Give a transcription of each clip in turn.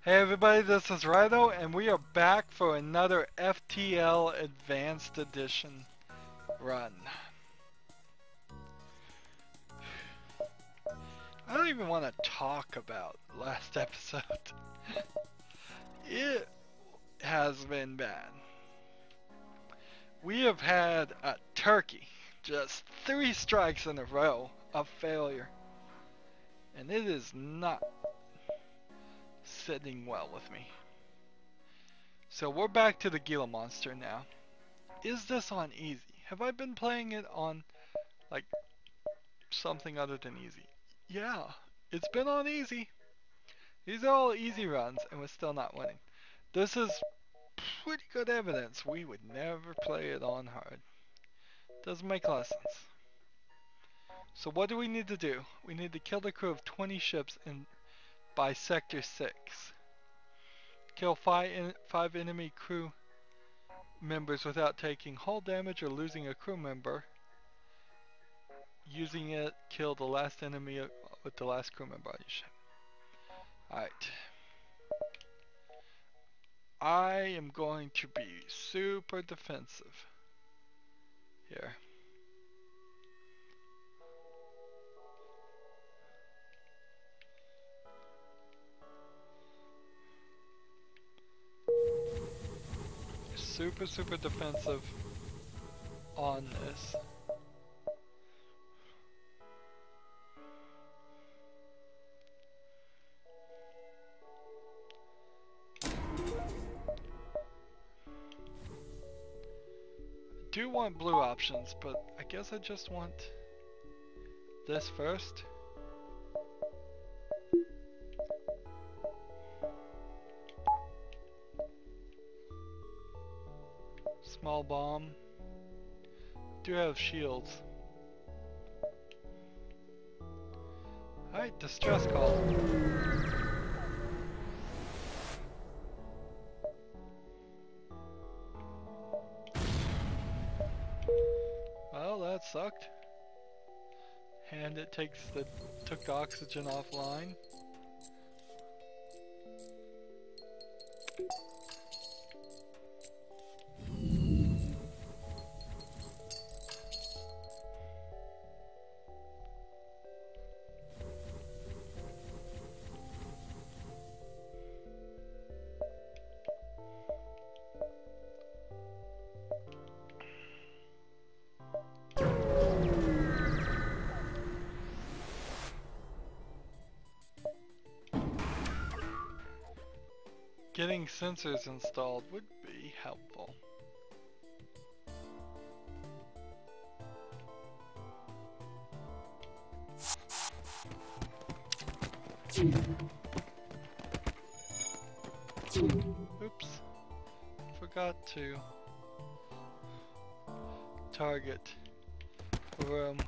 Hey everybody, this is Rydo, and we are back for another FTL Advanced Edition run. I don't even want to talk about last episode. It has been bad. We have had a turkey, just 3 strikes in a row of failure. And it is not sitting well with me. So we're back to the Gila monster now. Is this on easy? Have I been playing it on like something other than easy? Yeah, it's been on easy. These are all easy runs and we're still not winning. This is pretty good evidence we would never play it on hard. Doesn't make a lot of sense. So what do we need to do? We need to kill the crew of 20 ships by sector 6. Kill 5 enemy crew members without taking hull damage or losing a crew member. Using it, kill the last enemy with the last crew member on your ship. Alright. I am going to be super defensive here. Super defensive on this. I do want blue options, but I guess I just want this first. Small bomb. Do have shields. Alright, distress call. Well, that sucked. And it took the oxygen offline. Getting sensors installed would be helpful. Oops. Forgot to target room.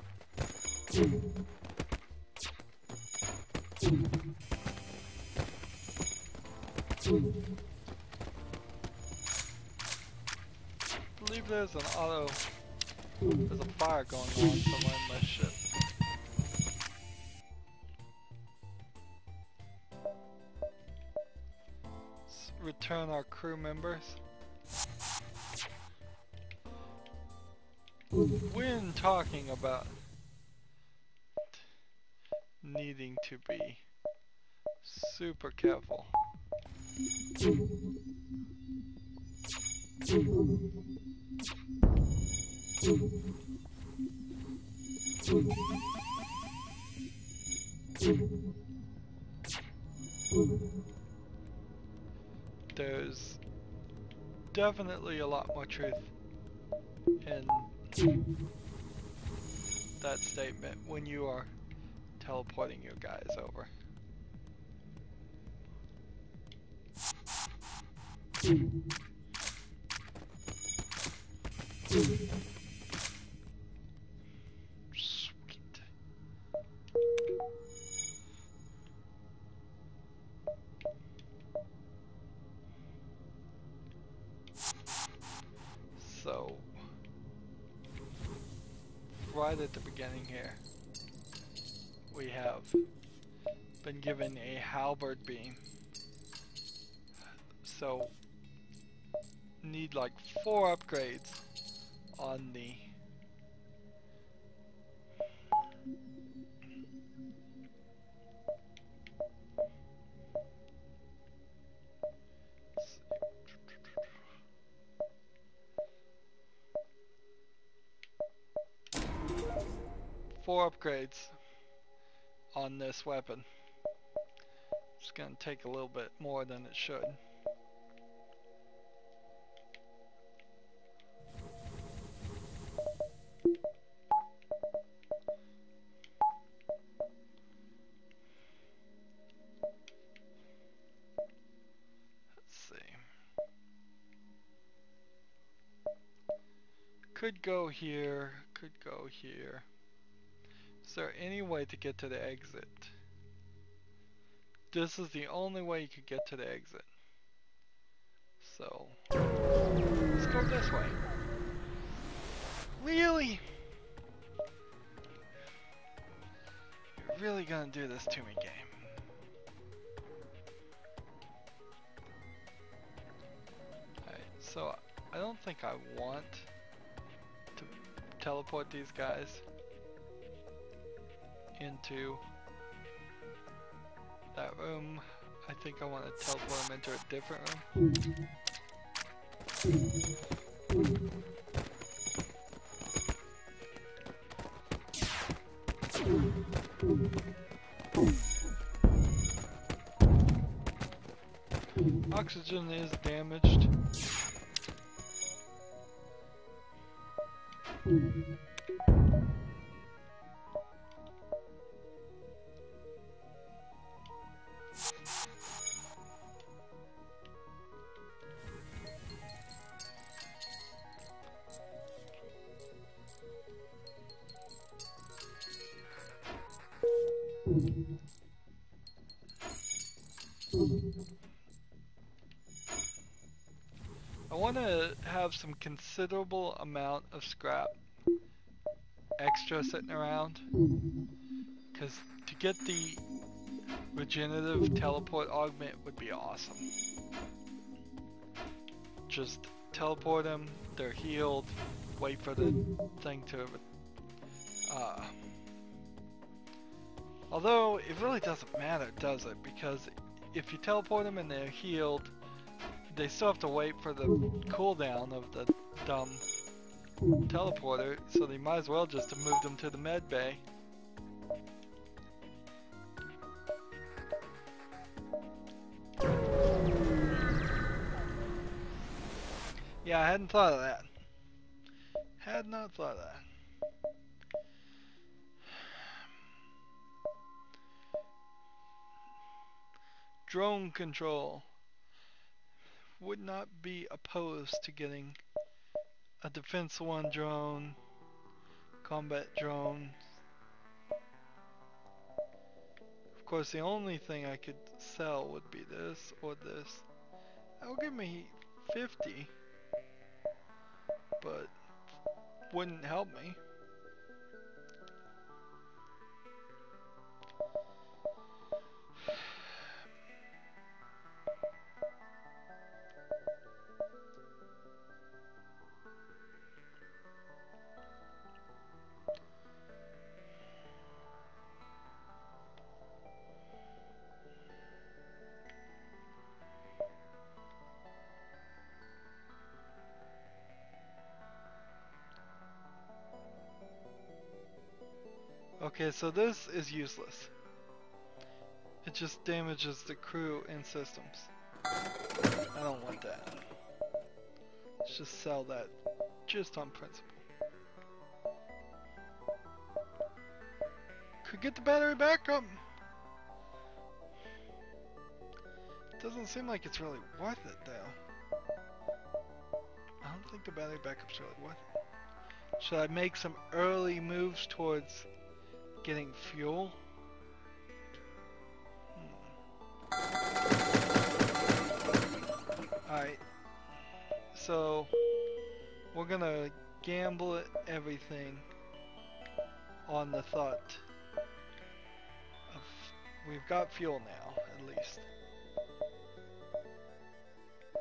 I believe there's a fire going on somewhere in my ship. Let's return our crew members. When talking about needing to be super careful. There's definitely a lot more truth in that statement when you are teleporting your guys over. Sweet. So, right at the beginning here, we have been given a halberd beam. So need like 4 upgrades on the upgrades on this weapon. It's gonna take a little bit more than it should. Let's see. Could go here, could go here. Is there any way to get to the exit? This is the only way you could get to the exit. So, let's go this way. Really? You're really gonna do this to me, game? Alright, so I don't think I want to teleport these guys into that room. I think I want to teleport them into a different room. Oxygen is damaged. I want to have some considerable amount of scrap extra sitting around, because to get the regenerative teleport augment would be awesome. Just teleport them, they're healed, wait for the thing to although it really doesn't matter, does it? Because if you teleport them and they're healed, they still have to wait for the cooldown of the dumb teleporter, so they might as well just have moved them to the med bay. Yeah, I hadn't thought of that. Had not thought of that. Drone control. Would not be opposed to getting a defense 1 drone, combat drone. Of course, the only thing I could sell would be this or this. That would give me 50, but wouldn't help me. Okay, so this is useless. It just damages the crew and systems. I don't want that. Let's just sell that just on principle. Could get the battery backup. Doesn't seem like it's really worth it though. I don't think the battery backup's really worth it. Should I make some early moves towards getting fuel? Alright, so we're gonna gamble at everything on the thought of we've got fuel now, at least.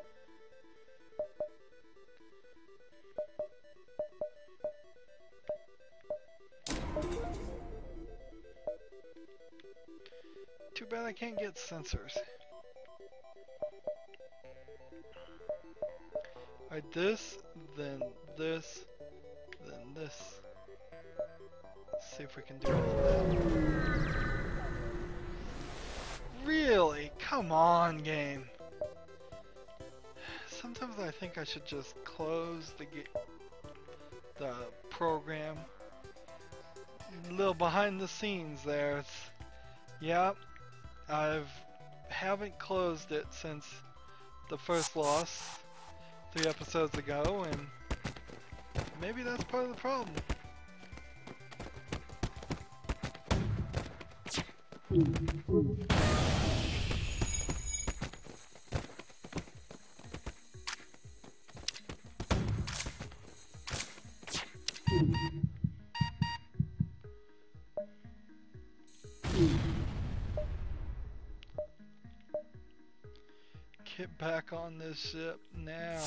Too bad I can't get sensors. Alright, this, then this, then this. Let's see if we can do all of that. Really? Come on, game. Sometimes I think I should just close the program. A little behind the scenes there. Yeah, haven't closed it since the first loss 3 episodes ago, and maybe that's part of the problem. Get back on this ship now.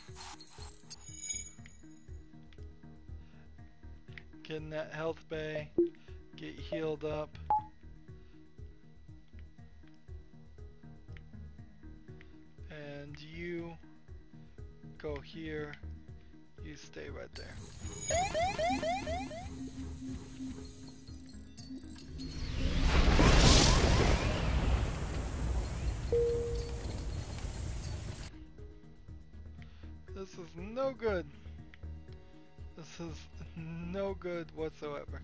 Get in that health bay. Get healed up. And you go here. You stay right there. This is no good. This is no good whatsoever.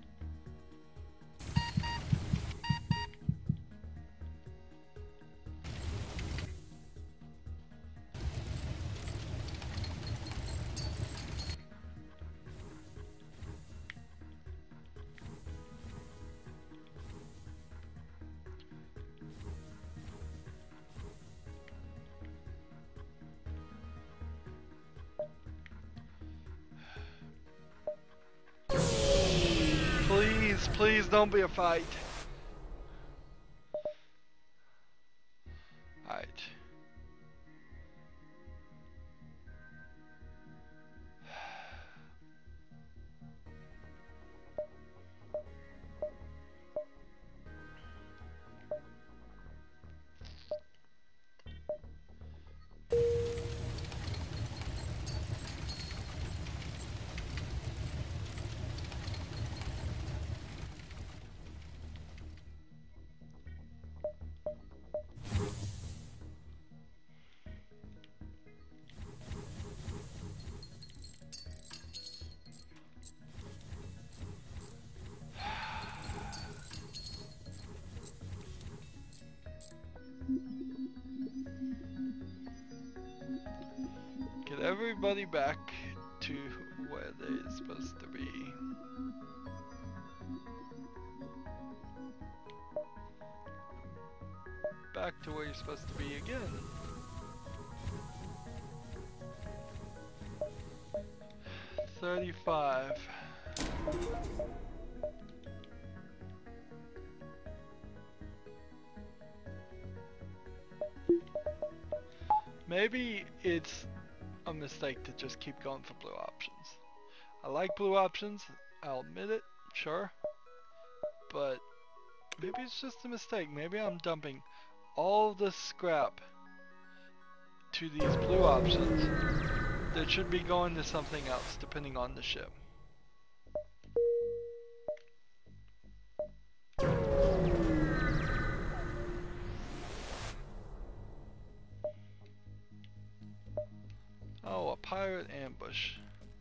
Please don't be a fight. Alright. Get everybody back to where they're supposed to be. Back to where you're supposed to be again. $35. Maybe it's a mistake to just keep going for blue options. I like blue options, I'll admit it, sure. But maybe it's just a mistake. Maybe I'm dumping all the scrap to these blue options that should be going to something else, depending on the ship. Oh, a pirate ambush.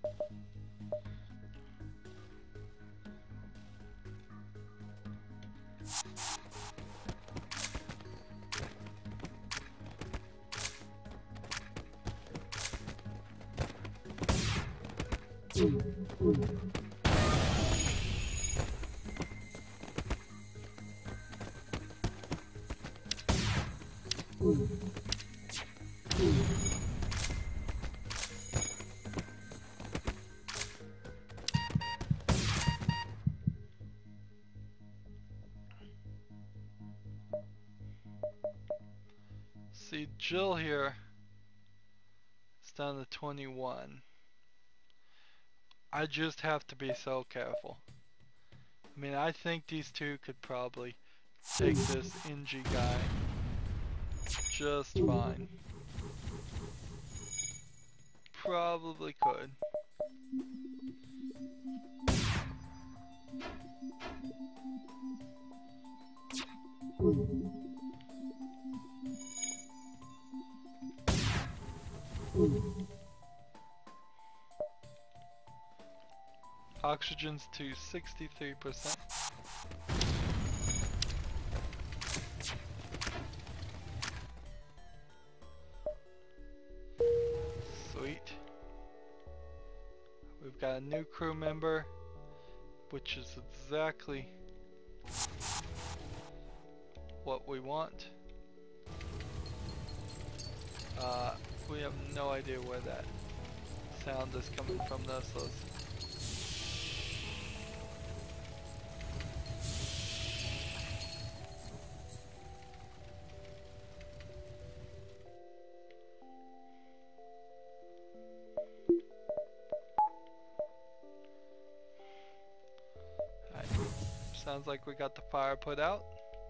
See, Jill here is down to 21. I just have to be so careful. I mean, I think these two could probably take this NG guy just fine. Probably could. Oxygen's to 63%. Sweet. We've got a new crew member, which is exactly what we want. We have no idea where that sound is coming from though, so alright. Sounds like we got the fire put out.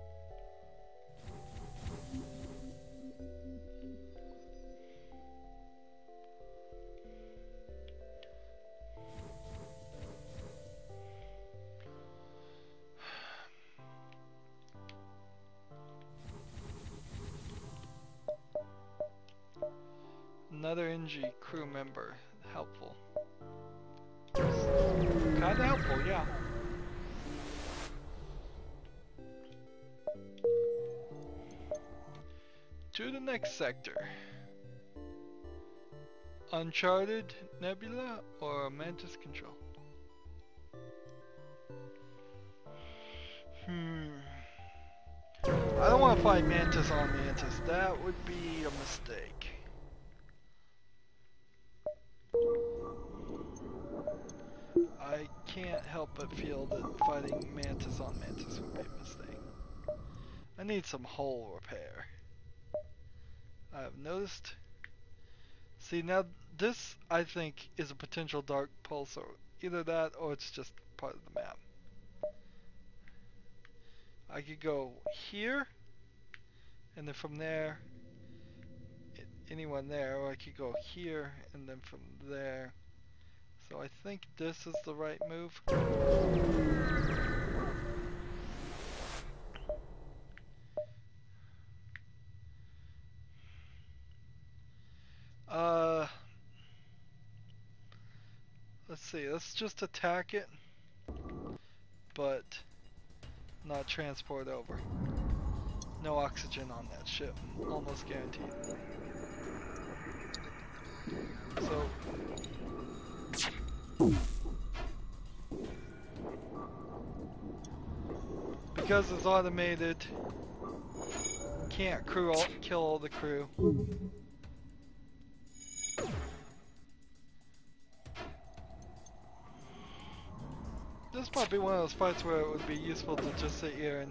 Another NG crew member, helpful. Kinda helpful, yeah. To the next sector. Uncharted Nebula or Mantis Control? I don't want to fight Mantis on Mantis. That would be a mistake. I can't help but feel that fighting Mantis on Mantis would be a mistake. I need some hull repair. I've noticed. See, now this I think is a potential dark pulsar. Either that or it's just part of the map. I could go here, and then from there, anyone there, or I could go here, and then from there. So I think this is the right move. Let's see, let's just attack it, but not transport over. No oxygen on that ship, almost guaranteed. So, because it's automated, can't kill all the crew. This might be one of those fights where it would be useful to just sit here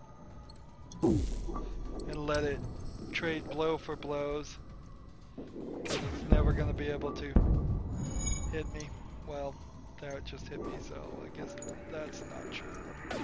and let it trade blow for blows. Because it's never going to be able to hit me. Well, there it just hit me, so I guess that's not true.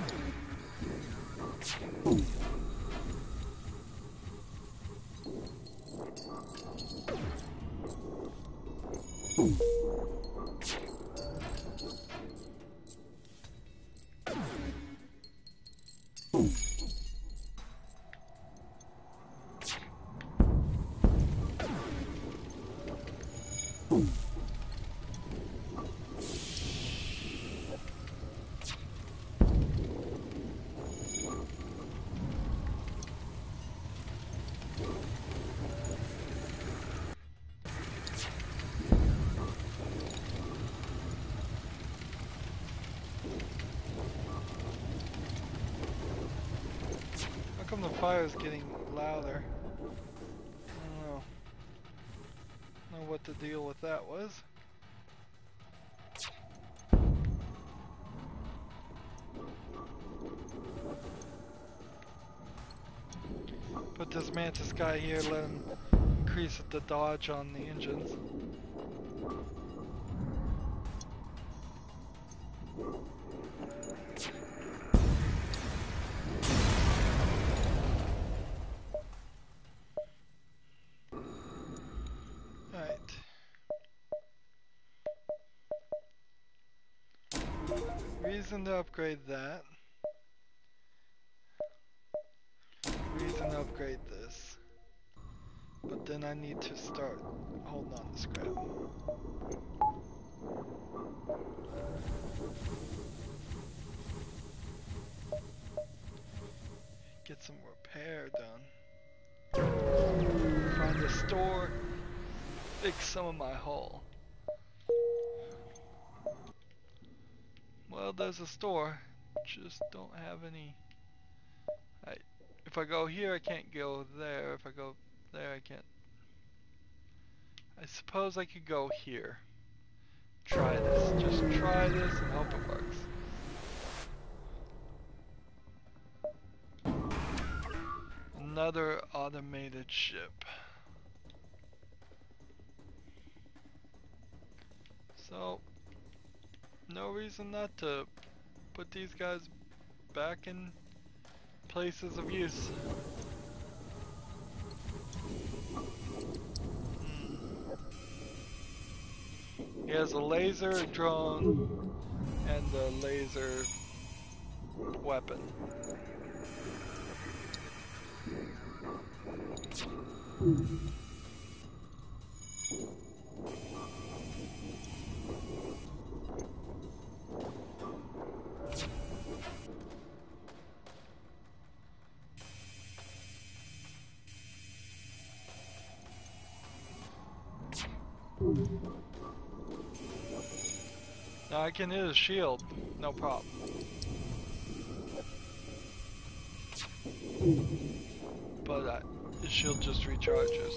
How come the fire's getting louder? I don't know what the deal with that was. Put this Mantis guy here, let him increase the dodge on the engines. reason to upgrade that. Reason to upgrade this. But then I need to start holding on to scrap. Get some repair done. Find a store. Fix some of my hull. Well, there's a store. Just don't have any. If I go here, I can't go there. If I go there, I can't. I suppose I could go here. Try this. Just try this and hope it works. Another automated ship. So, no reason not to put these guys back in places of use. He has a laser drone and a laser weapon. Now I can hit a shield, no problem. But the shield just recharges.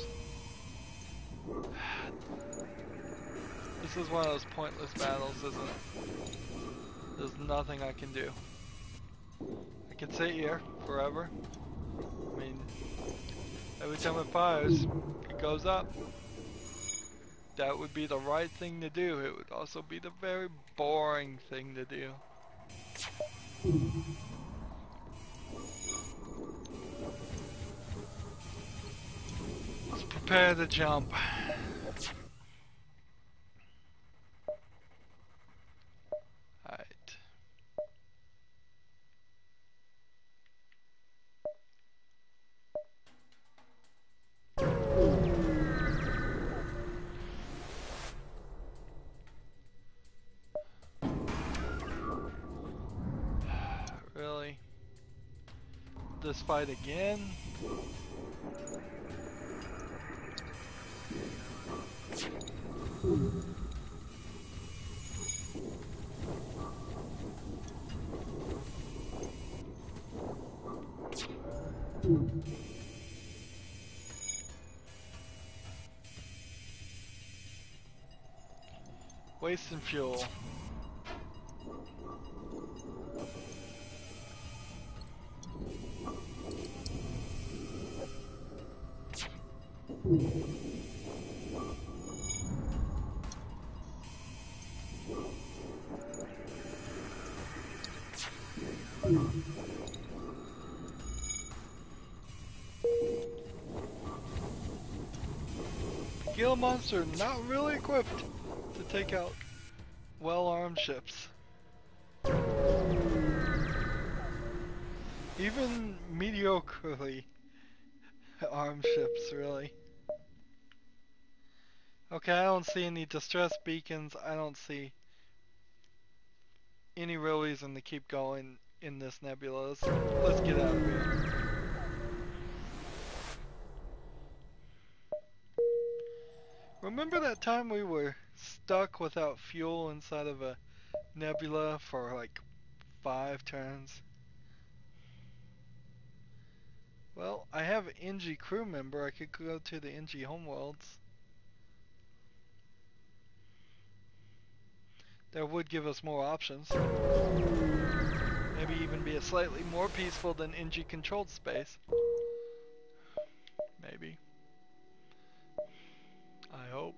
This is one of those pointless battles, isn't it? There's nothing I can do. I can sit here forever. I mean, every time it fires, it goes up. That would be the right thing to do. It would also be the very boring thing to do. Let's prepare to jump. Alright. Really? This fight again? Wasting fuel. Gila monster not really equipped to take out well-armed ships. Even mediocrely armed ships, really. Okay, I don't see any distress beacons. I don't see any real reason to keep going in this nebula. Let's get out of here. Remember that time we were stuck without fuel inside of a nebula for like 5 turns? Well, I have an NG crew member. I could go to the NG homeworlds. That would give us more options. Maybe even be a slightly more peaceful than NG controlled space. Maybe. I hope.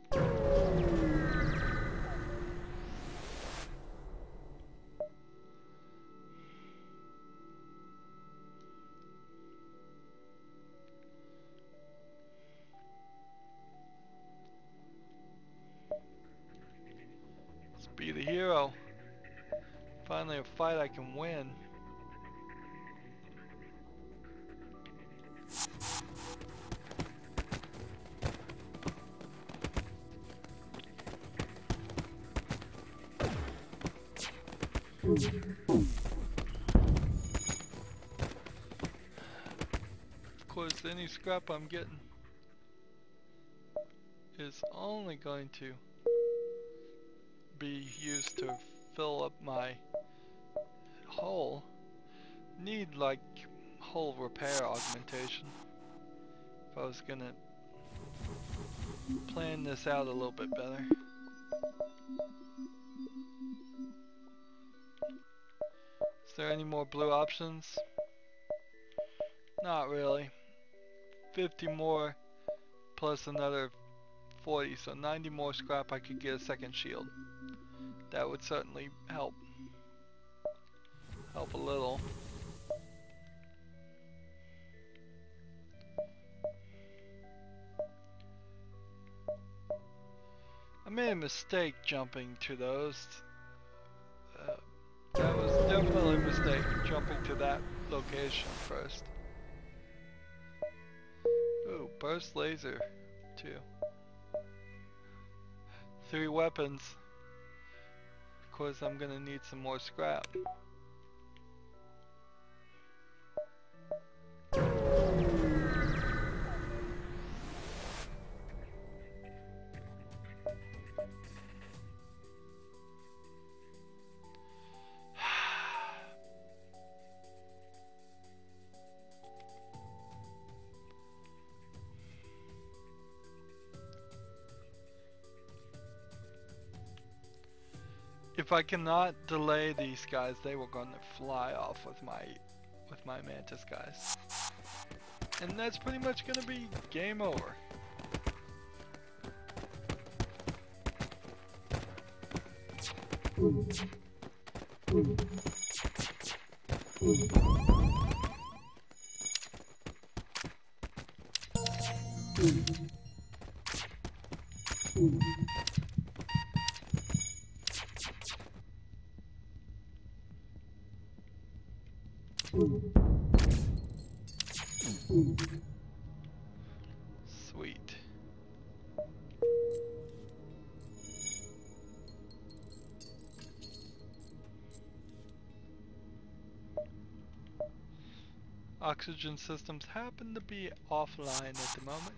Let's be the hero. Finally a fight I can win. Of course, any scrap I'm getting is only going to be used to fill up my hull. Need like hull repair augmentation if I was gonna plan this out a little bit better. Is there any more blue options? Not really. 50 more plus another 40, so 90 more scrap I could get a second shield. That would certainly help a little. I made a mistake jumping to those. That was definitely a mistake, jumping to that location first. Ooh, burst laser, too. 3 weapons. Of course, I'm gonna need some more scrap. If I cannot delay these guys, they were going to fly off with my mantis guys. And that's pretty much going to be game over. Sweet. Oxygen systems happen to be offline at the moment.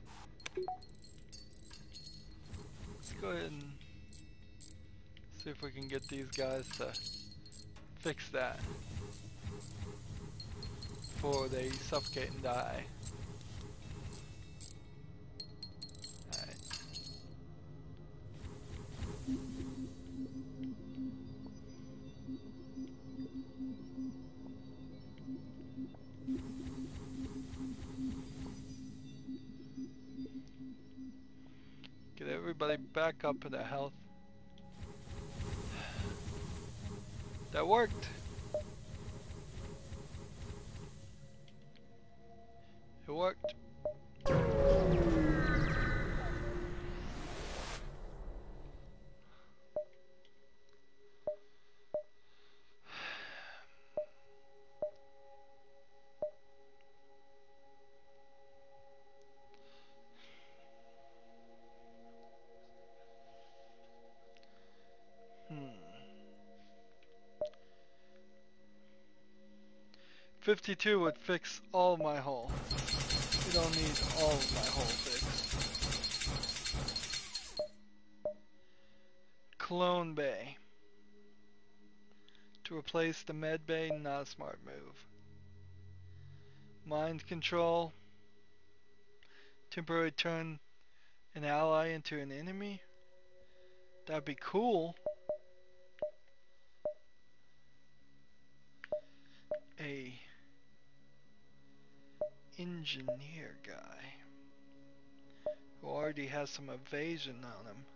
Let's go ahead and see if we can get these guys to fix that before they suffocate and die. Alright. Get everybody back up to their health. That worked. It worked. Hmm. 52 would fix all of my hull. We don't need all of my hull fixed. Clone Bay. To replace the med bay, not a smart move. Mind control. Temporarily turn an ally into an enemy. That'd be cool. A engineer guy who already has some evasion on him.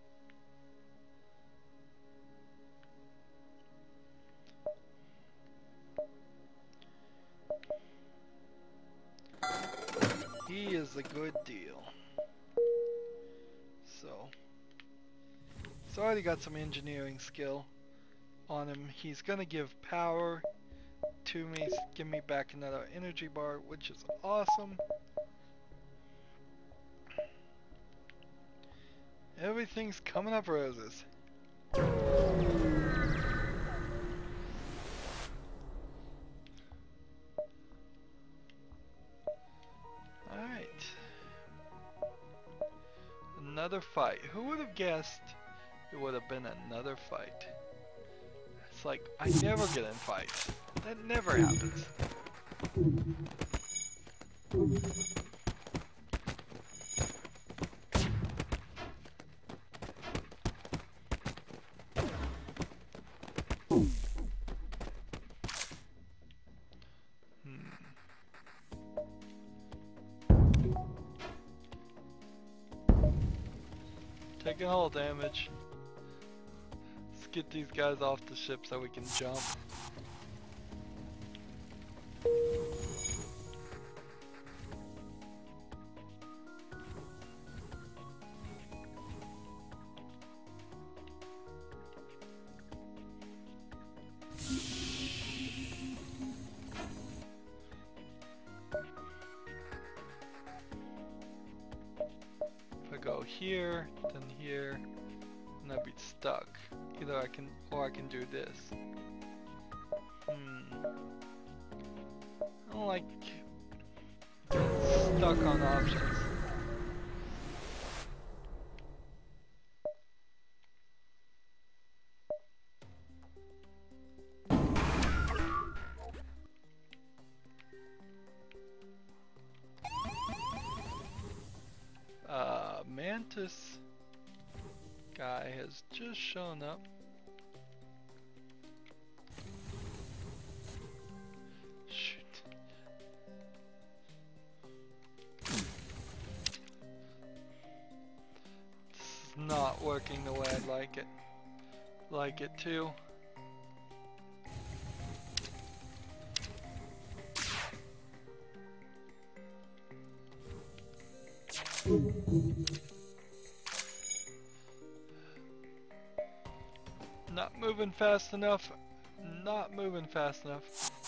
He is a good deal. So, he's already got some engineering skill. on him. He's gonna give power to me, give me back another energy bar, which is awesome. Everything's coming up roses. Alright. Another fight. Who would have guessed it would have been another fight? It's like, I never get in fights. That never happens. Taking hull damage. Let's get these guys off the ship so we can jump. Go here, then here, and I'd be stuck. Either I can, or I can do this. I don't like being stuck on options. Mantis guy has just shown up. Shoot. This is not working the way I'd like it to. Not moving fast enough. Not moving fast enough.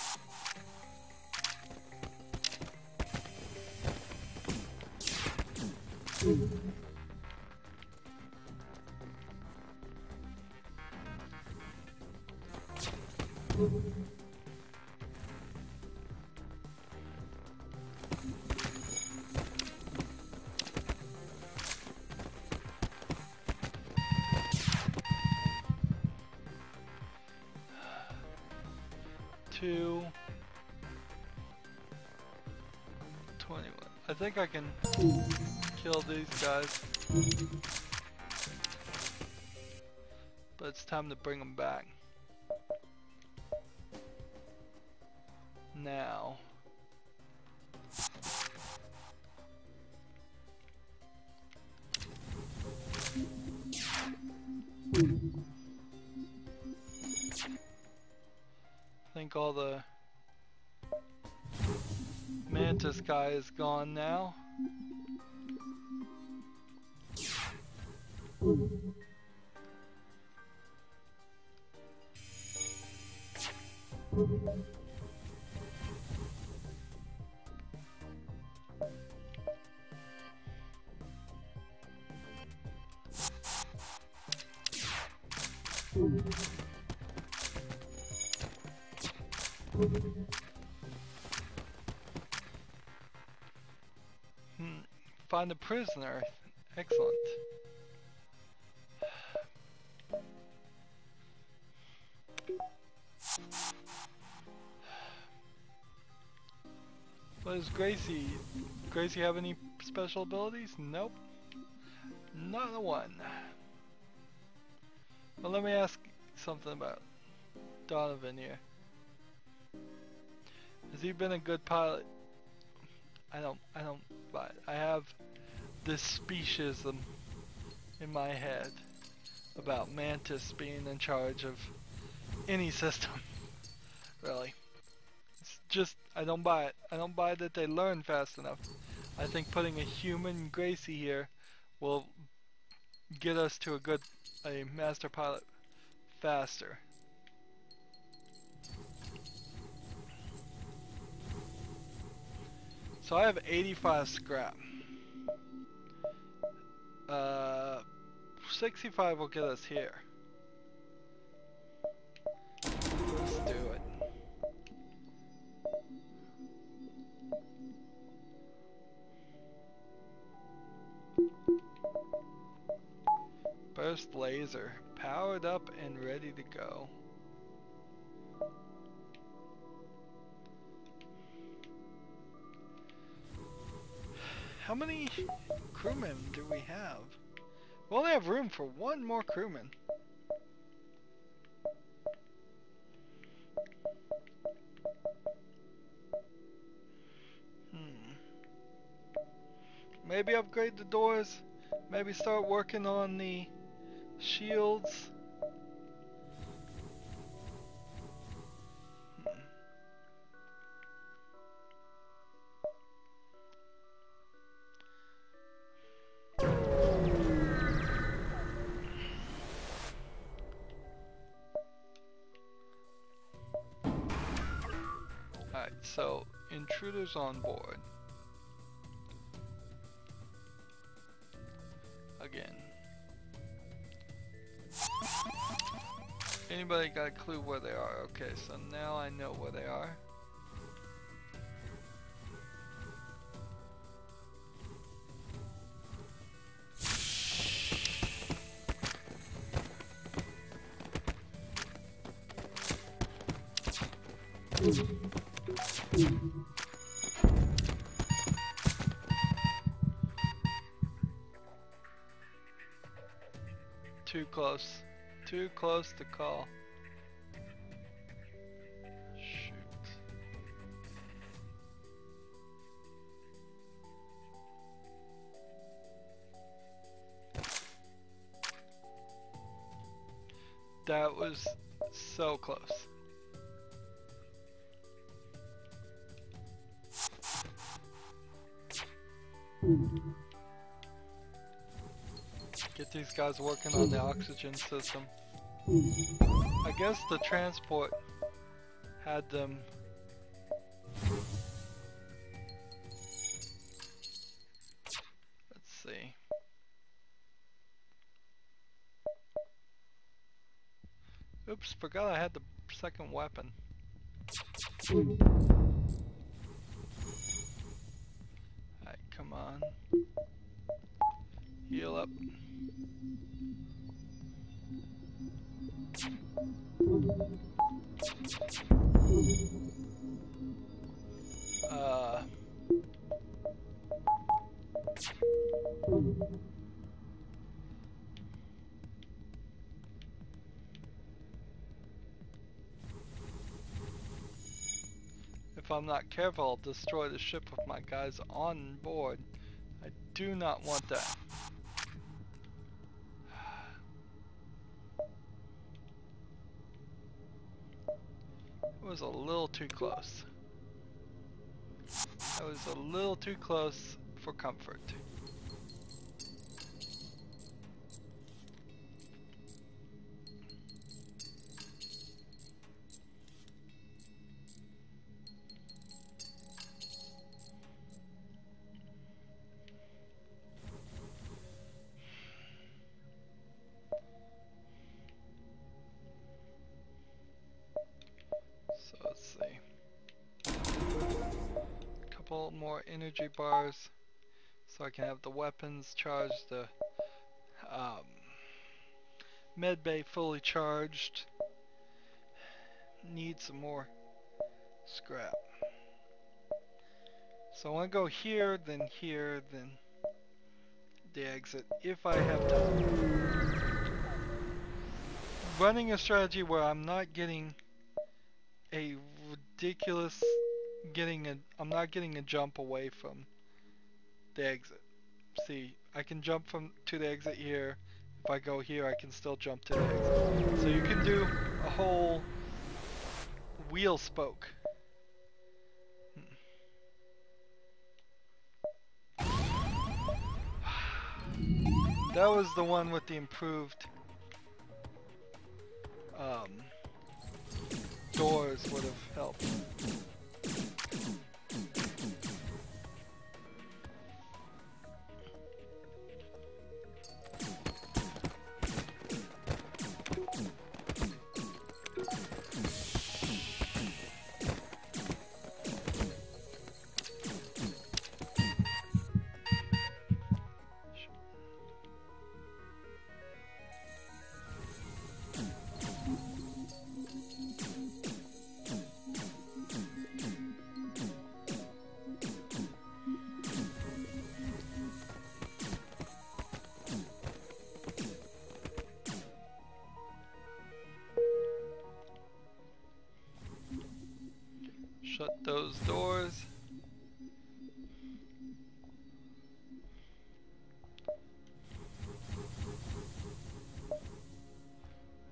Two 21. I think I can kill these guys, but it's time to bring them back. Now. I think all the Mantis guy is gone now. Find a prisoner. Excellent. What does Gracie have any special abilities? Nope. Not a one. Well, let me ask something about Donovan here. Has he been a good pilot? I don't buy it. I have this speciesism in my head about Mantis being in charge of any system. Really. It's just, I don't buy it. I don't buy that they learn fast enough. I think putting a human Gracie here will get us to a master pilot faster. So I have 85 scrap. 65 will get us here. Let's do it. Burst laser, powered up and ready to go. How many crewmen do we have? We only have room for one more crewman. Maybe upgrade the doors. Maybe start working on the shields. Alright, so intruders on board. Again. Anybody got a clue where they are? Okay, so now I know where they are. Too close. Too close to call. Shoot. That was so close. Get these guys working on the oxygen system. I guess the transport had them. Let's see. Oops, forgot I had the second weapon. Alright, come on. Heal up. If I'm not careful, I'll destroy the ship with my guys on board. I do not want that. It was a little too close. That was a little too close for comfort. So let's see. A couple more energy bars so I can have the weapons charged, the med bay fully charged. Need some more scrap. So I want to go here, then the exit if I have time. Running a strategy where I'm not getting a ridiculous I'm not getting a jump away from the exit. See, I can jump to the exit here. If I go here, I can still jump to the exit. So you can do a whole wheel spoke. That was the one with the improved doors would have helped.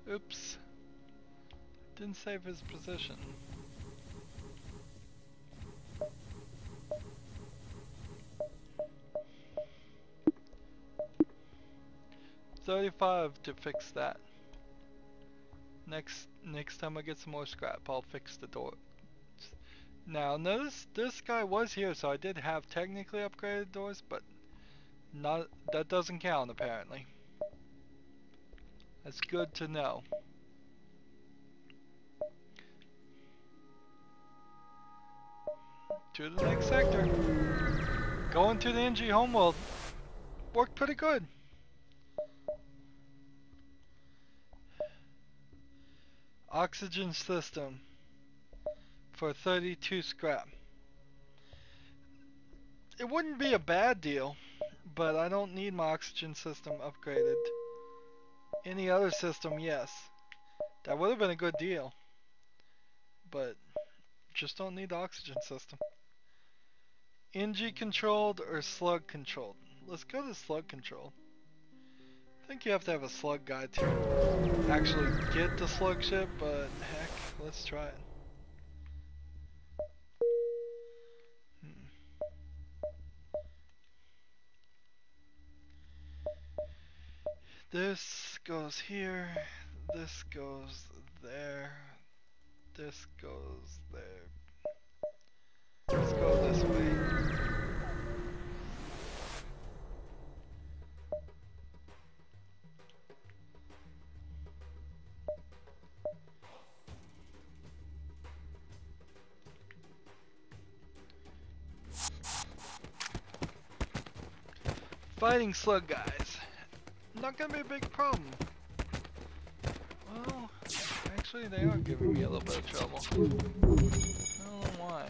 Oops. Didn't save his position. $35 to fix that. Next time I get some more scrap, I'll fix the door. Now notice this guy was here, so I did have technically upgraded doors, but not that doesn't count apparently. That's good to know. To the next sector. Going to the NG homeworld. Worked pretty good. Oxygen system for 32 scrap. It wouldn't be a bad deal, but I don't need my oxygen system upgraded. Any other system, yes. That would have been a good deal. But just don't need the oxygen system. NG controlled or slug controlled? Let's go to slug controlled. I think you have to have a slug guy to actually get the slug ship, but heck, let's try it. This goes here, this goes there, this goes there. Let's go this way. Fighting slug guys. Not gonna be a big problem. Well, actually they are giving me a little bit of trouble. I don't know why.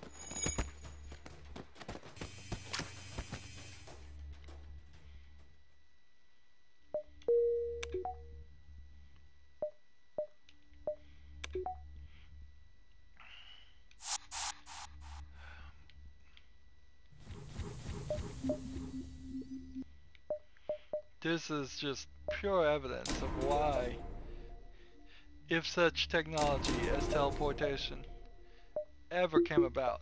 This is just pure evidence of why, if such technology as teleportation ever came about,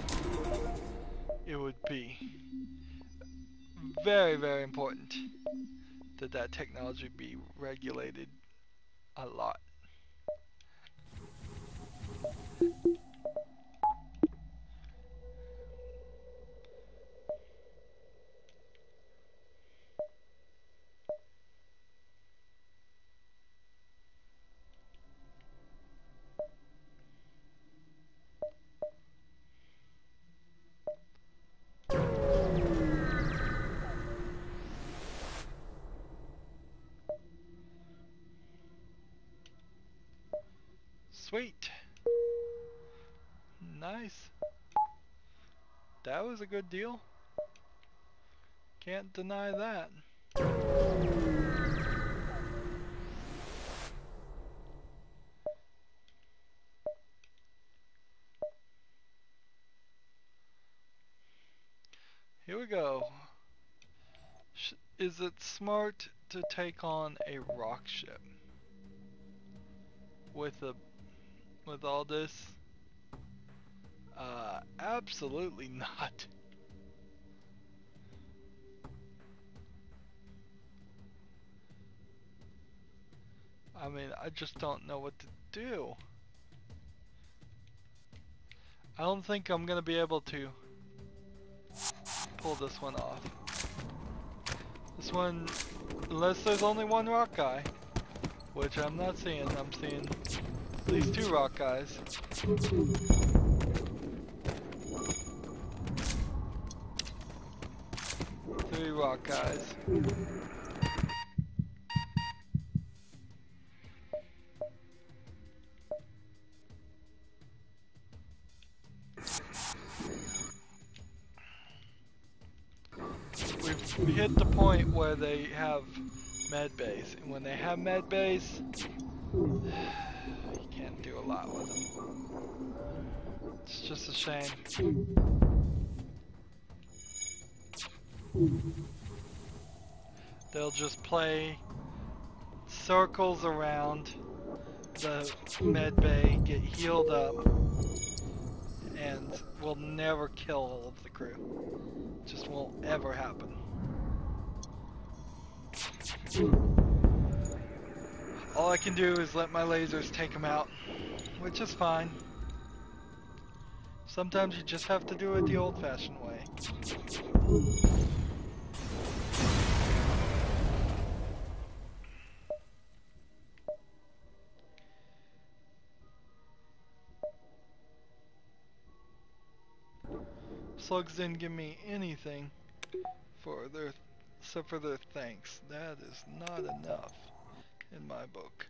it would be very, very important that that technology be regulated a lot. Sweet. Nice. That was a good deal. Can't deny that. Here we go. Is it smart to take on a rock ship with all this? Absolutely not. I mean, I just don't know what to do. I don't think I'm gonna be able to pull this one off. This one, unless there's only one rock guy, which I'm not seeing. I'm seeing at least 2 rock guys. 3 rock guys. We hit the point where they have med bays, and when they have med bays, you can't do a lot with them. It's just a shame. They'll just play circles around the med bay, get healed up, and will never kill all of the crew. Just won't ever happen. All I can do is let my lasers take them out, which is fine. Sometimes you just have to do it the old-fashioned way. Slugs didn't give me anything for their, except for their thanks. That is not enough in my book.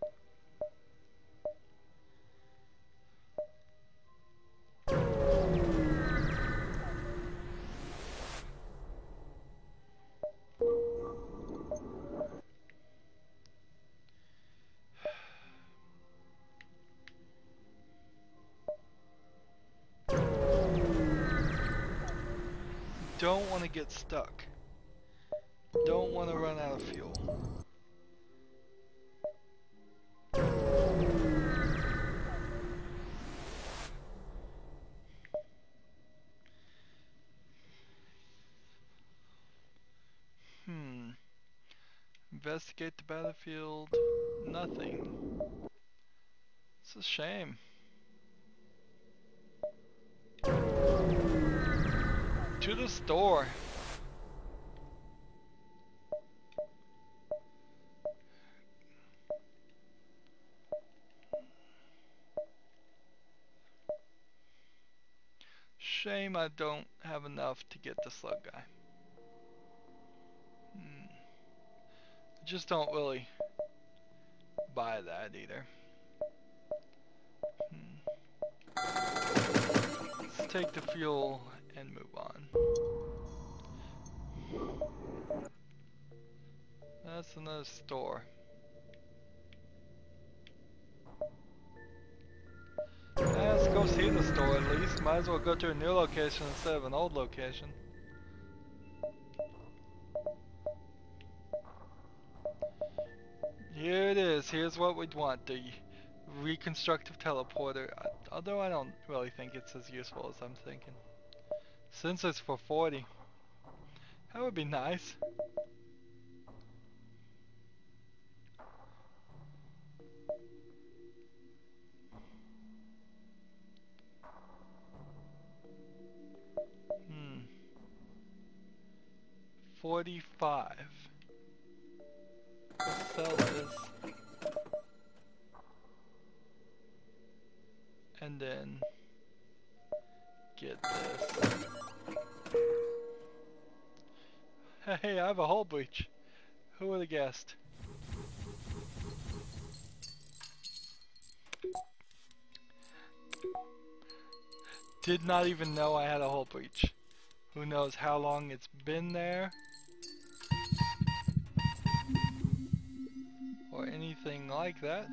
Don't want to get stuck. Don't want to run out of fuel. Investigate the battlefield. Nothing. It's a shame. To the store. Shame I don't have enough to get the slug guy. I just don't really buy that either. Let's take the fuel and move on. That's another store. Let's go see the store at least. Might as well go to a new location instead of an old location. Here it is. Here's what we'd want. The reconstructive teleporter. Although I don't really think it's as useful as I'm thinking. Since it's for 40. That would be nice. $45. Let's sell this. And then get this. Hey, I have a hull breach. Who would have guessed? Did not even know I had a hull breach. Who knows how long it's been there? Or anything like that.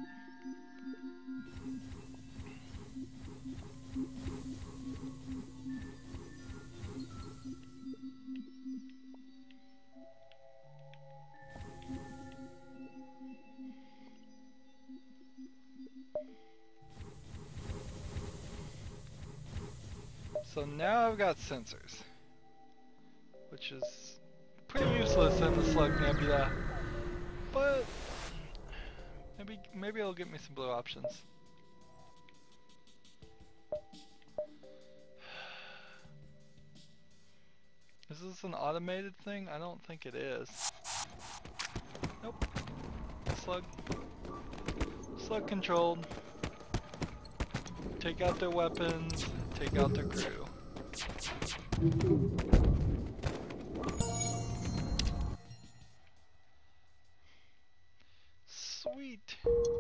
So now I've got sensors, which is pretty useless in the Slug Nebula, but maybe it'll get me some blue options. Is this an automated thing? I don't think it is. Nope. Slug controlled. Take out their weapons, take out their crew. Sweet.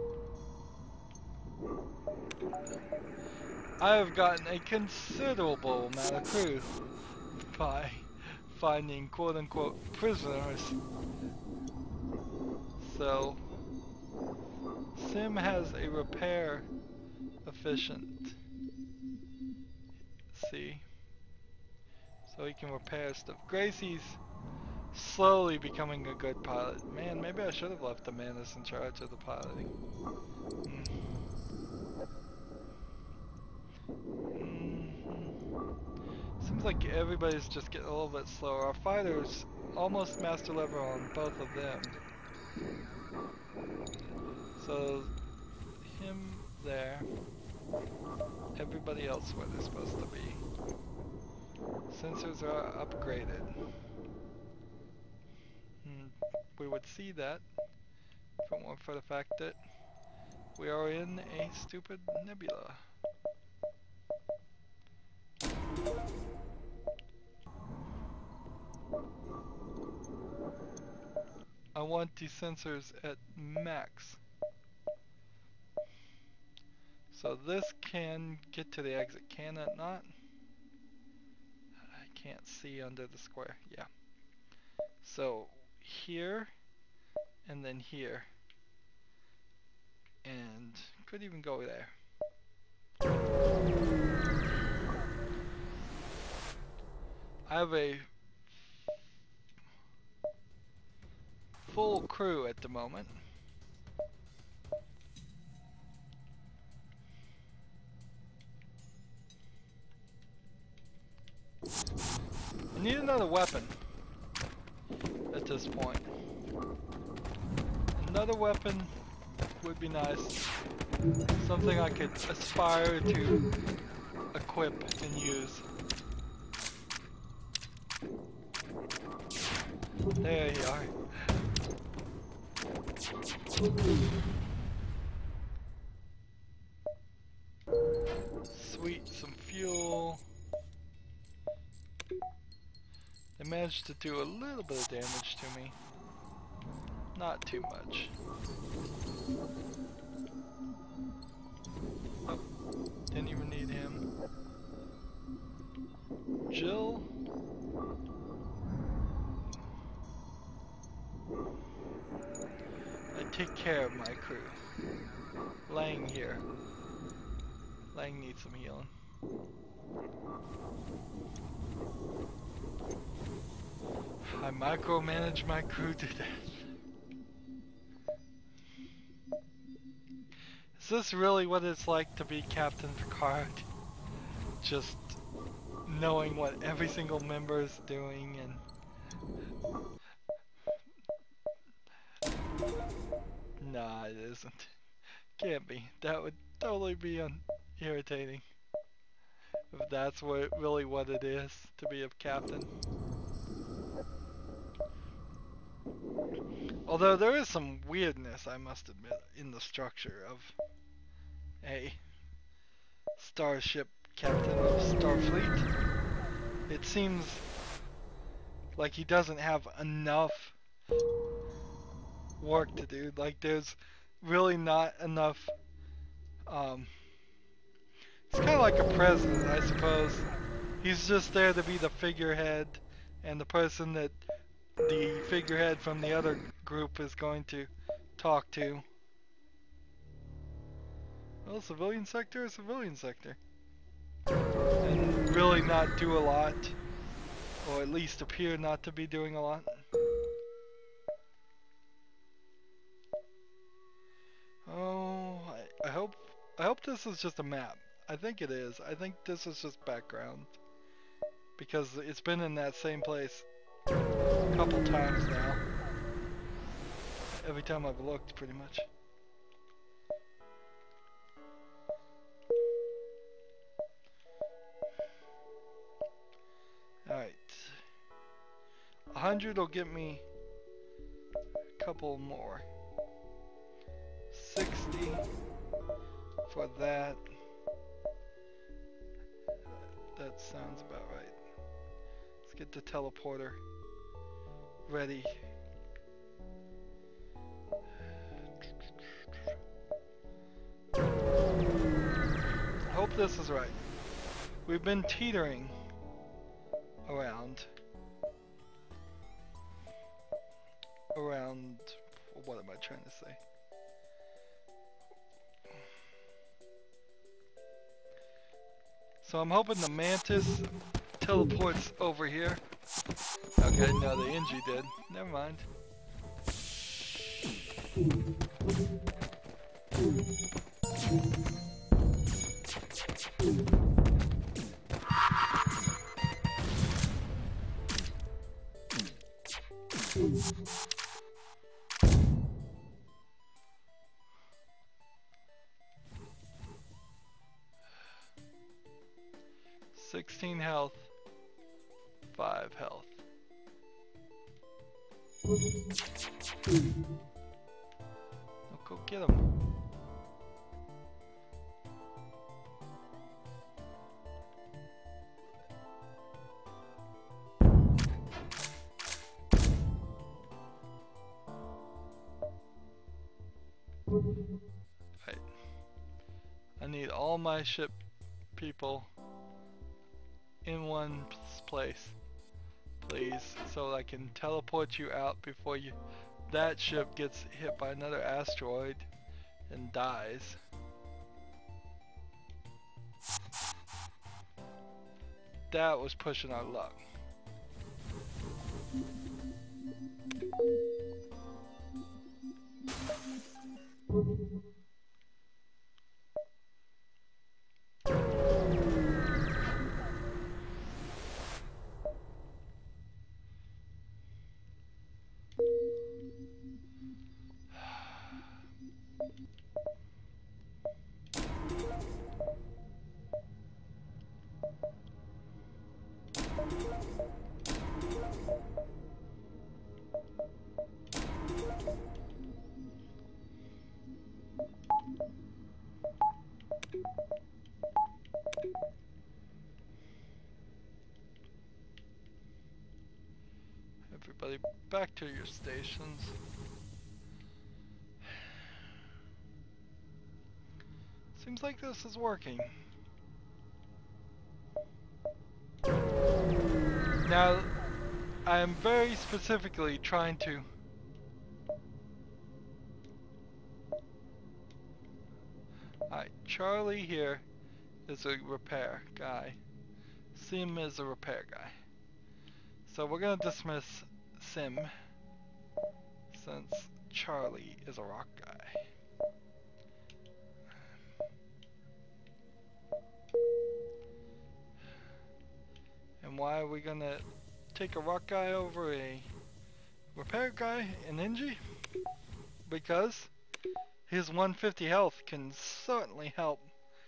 I have gotten a considerable amount of crew by finding quote-unquote prisoners. So, Sim has a repair efficient. See? So he can repair stuff. Gracie's slowly becoming a good pilot. Man, maybe I should have left the Mantis in charge of the piloting. Seems like everybody's just getting a little bit slower. Our fighters almost master level on both of them. So, him there. Everybody else where they're supposed to be. Sensors are upgraded. We would see that if it weren't for the fact that we are in a stupid nebula. I want these sensors at max. So this can get to the exit, can it not? I can't see under the square, yeah. So here, and then here. And could even go there. I have a full crew at the moment. I need another weapon at this point. Another weapon would be nice. Something I could aspire to equip and use. There you are. Sweet, some fuel. They managed to do a little bit of damage to me. Not too much. Oh, didn't even need him. Jill. I take care of my crew. Lang here. Lang needs some healing. I micromanage my crew to death. Is this really what it's like to be Captain Picard? Just knowing what every single member is doing and... Nah, it isn't. Can't be. That would totally be irritating. If that's really what it is to be a captain. Although there is some weirdness, I must admit, in the structure of a starship captain of Starfleet. It seems like he doesn't have enough work to do. Like there's really not enough. It's kind of like a president, I suppose. He's just there to be the figurehead and the person that the figurehead from the other group is going to talk to. Well, civilian sector is civilian sector. And really not do a lot. Or at least appear not to be doing a lot. Oh, I hope this is just a map. I think it is. I think this is just background. Because it's been in that same place a couple times now. Every time I've looked, pretty much. Alright. 100 will get me a couple more. 60 for that. That sounds about right. Let's get the teleporter ready. I hope this is right. We've been teetering around, what am I trying to say? So I'm hoping the Mantis teleports over here. Okay, no, the NG did. Never mind. "16 health, 5 health." I'll go get him. Right. I need all my ship people in one place, please, so I can teleport you out before that ship gets hit by another asteroid and dies. That was pushing our luck. Everybody back to your stations. Seems like this is working. Now, I am very specifically trying to Alright, Charlie here is a repair guy. Sim is a repair guy. So we're gonna dismiss Sim since Charlie is a rock guy. And why are we gonna take a rock guy over a repair guy in NG? Because his 150 health can certainly help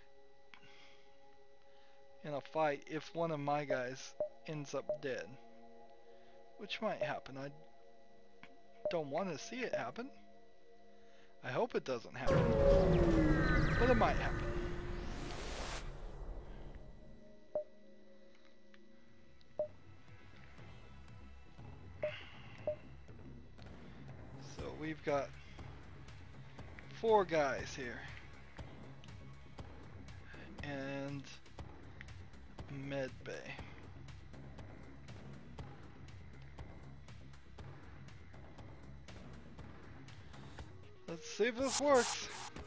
in a fight if one of my guys ends up dead. Which might happen. I don't want to see it happen. I hope it doesn't happen. But it might happen. So we've got 4 guys here. And med bay. Let's see if this works.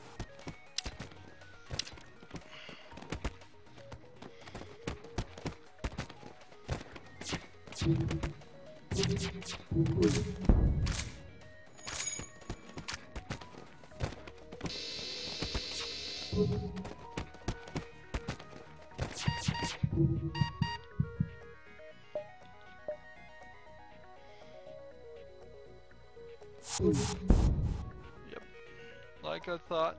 Yep, like I thought,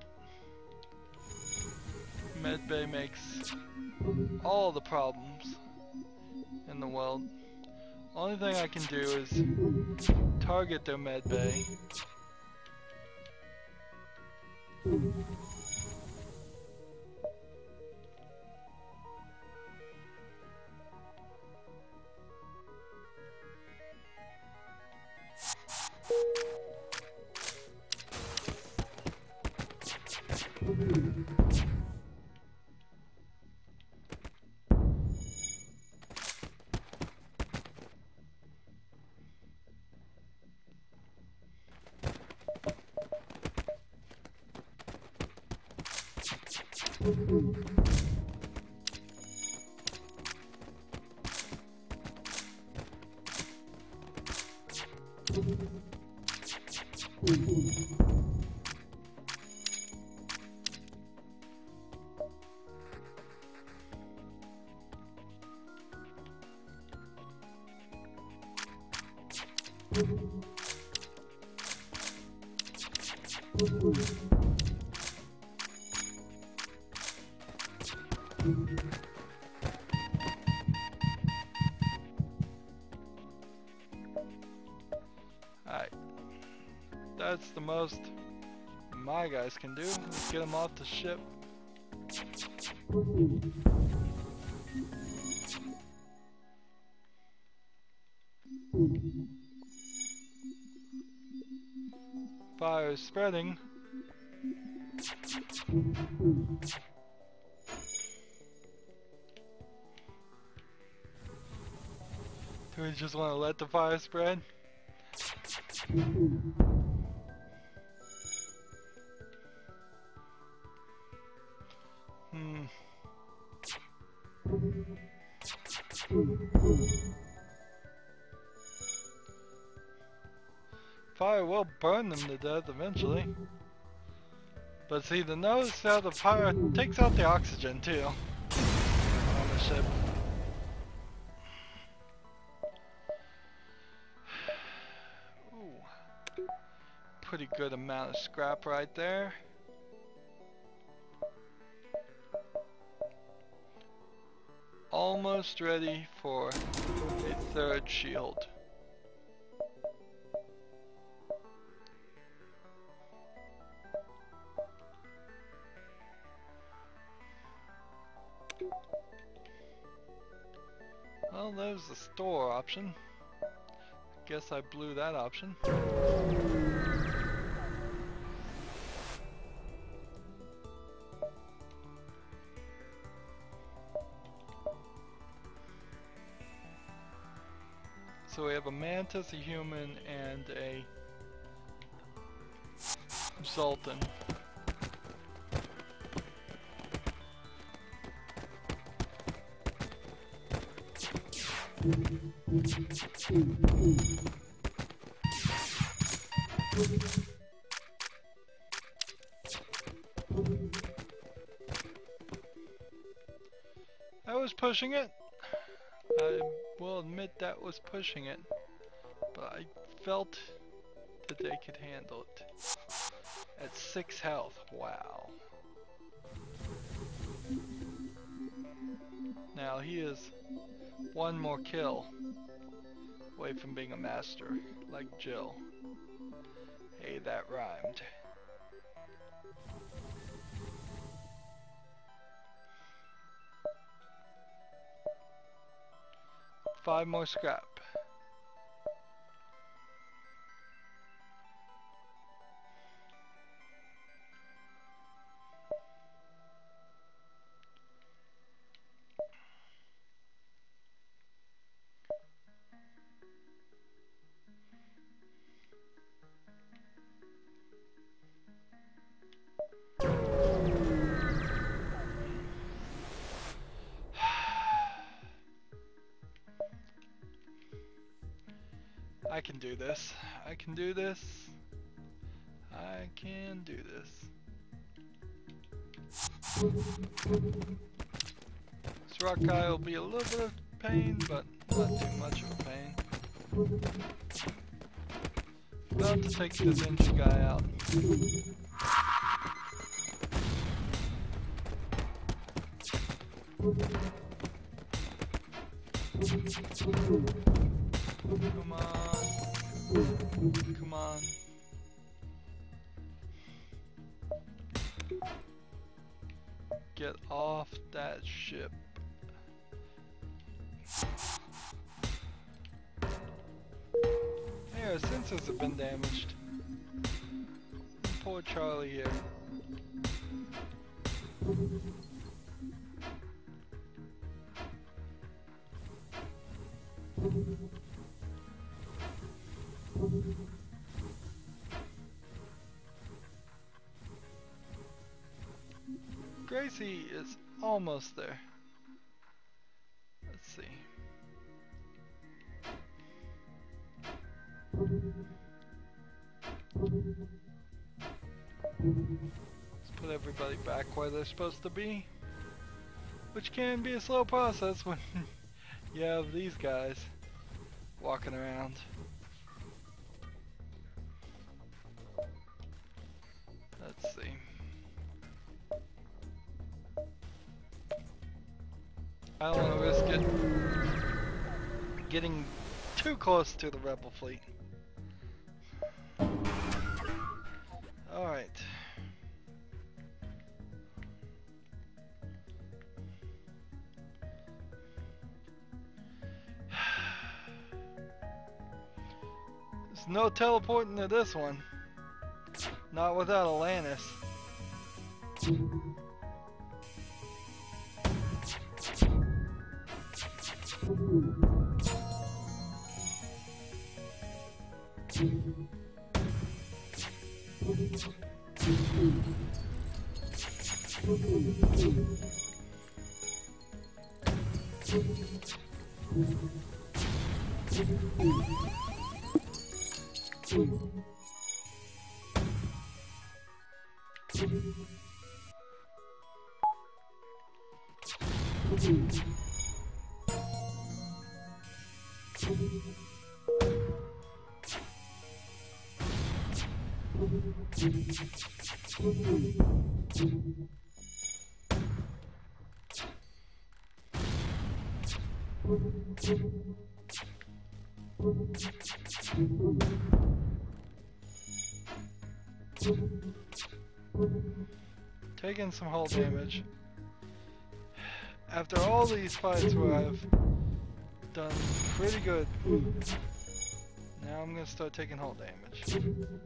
medbay makes all the problems in the world. Only thing I can do is target their medbay. Alright, that's the most my guys can do. Let's get them off the ship. Fire is spreading. Do we just want to let the fire spread? Fire will burn them to death eventually. But see, notice how the fire takes out the oxygen too on the ship. Ooh. Pretty good amount of scrap right there. Almost ready for a third shield. Well, there's the store option. Guess I blew that option. So we have a mantis, a human, and a sultan. I was pushing it. I will admit that was pushing it, but I felt that they could handle it. At 6 health, wow. Now he is one more kill away from being a master, like Jill. Hey, that rhymed. Five more scrap. I can do this. I can do this. I can do this. This rock guy will be a little bit of pain, but not too much of a pain. About to take this engine guy out. Come on. Come on. Get off that ship. Hey, our sensors have been damaged. Poor Charlie here. Gracie is almost there. Let's see. Let's put everybody back where they're supposed to be, which can be a slow process when you have these guys walking around. Let's see. I don't want to risk it getting too close to the rebel fleet. Alright. There's no teleporting to this one. Not without Atlantis. Taking some hull damage. After all these fights where I've done pretty good, now I'm gonna start taking hull damage.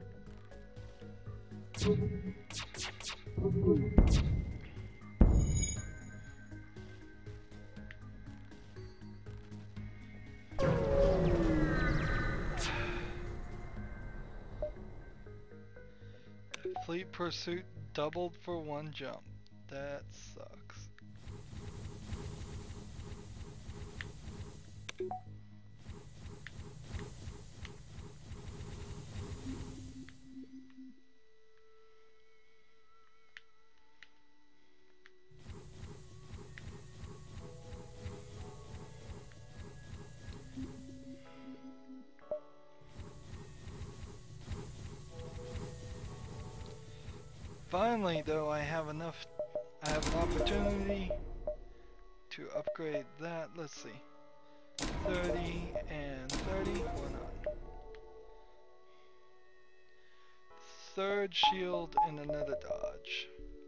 Fleet pursuit doubled for one jump. That sucks. Finally, though, I have an opportunity to upgrade that. Let's see. 30 and 30. Why not? Third shield and another dodge.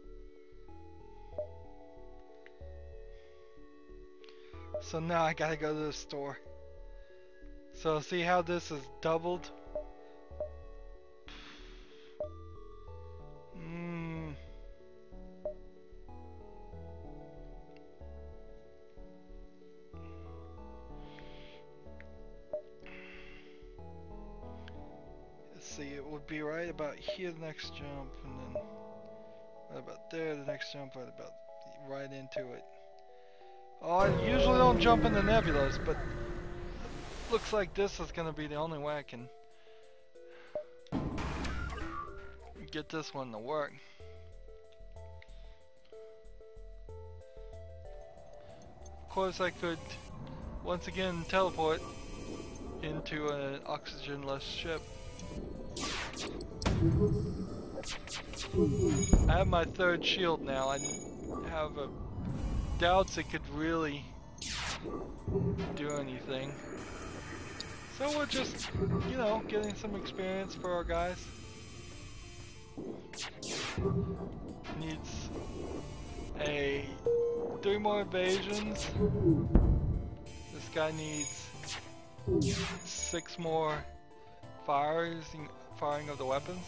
So now I gotta go to the store. So see how this is doubled? See, it would be right about here the next jump, and then right about there the next jump, right into it. Oh, I usually don't jump into nebulas, but looks like this is gonna be the only way I can get this one to work. Of course, I could once again teleport into an oxygen-less ship. I have my third shield now. I have doubts it could really do anything. So we're just, you know, getting some experience for our guys. Needs 3 more evasions. This guy needs 6 more firing of the weapons.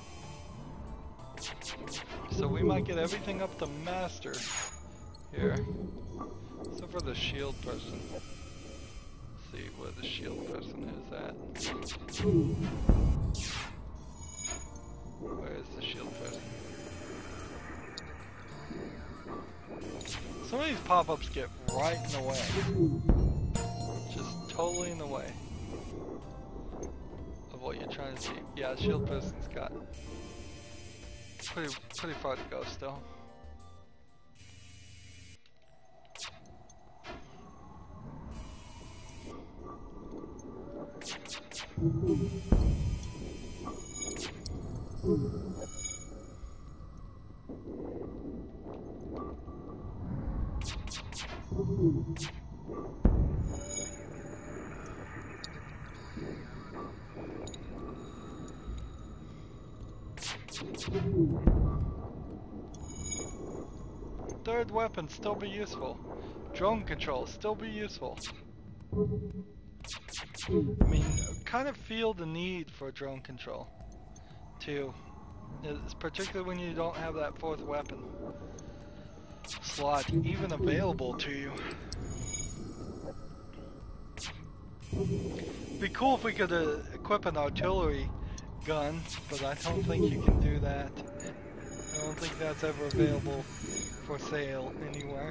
So we might get everything up to master here. Except for the shield person. Let's see where the shield person is at. Where is the shield person? Some of these pop-ups get right in the way. Just totally in the way. what you're trying to see. Yeah, shield boosting's got pretty far to go still. Third weapon still be useful. Drone control still be useful. I mean, kind of feel the need for drone control too. It's particularly when you don't have that fourth weapon slot even available to you. Be cool if we could equip an artillery gun, but I don't think you can do that. I don't think that's ever available for sale anywhere.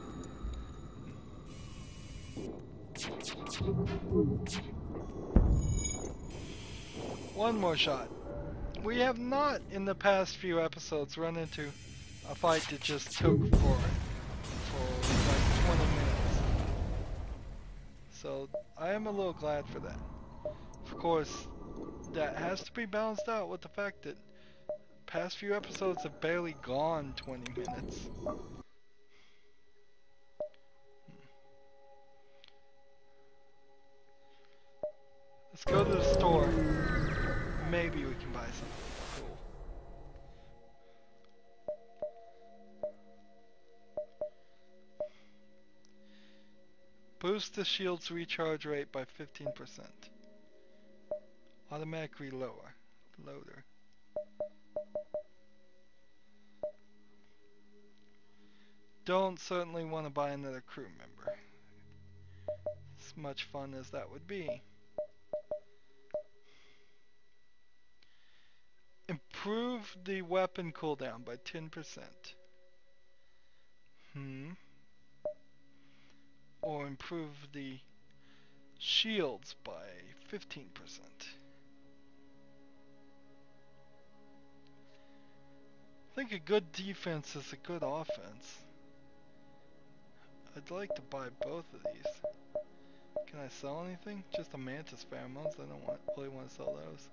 One more shot. We have not in the past few episodes run into a fight that just took for like 20 minutes. So I am a little glad for that. Of course, that has to be balanced out with the fact that past few episodes have barely gone 20 minutes. Let's go to the store. Maybe we can buy something cool. Boost the shield's recharge rate by 15%. Automatic loader. Don't certainly want to buy another crew member. As much fun as that would be. Improve the weapon cooldown by 10%. Or improve the shields by 15%. I think a good defense is a good offense. I'd like to buy both of these. Can I sell anything? Just a mantis pheromones. I don't really want to sell those.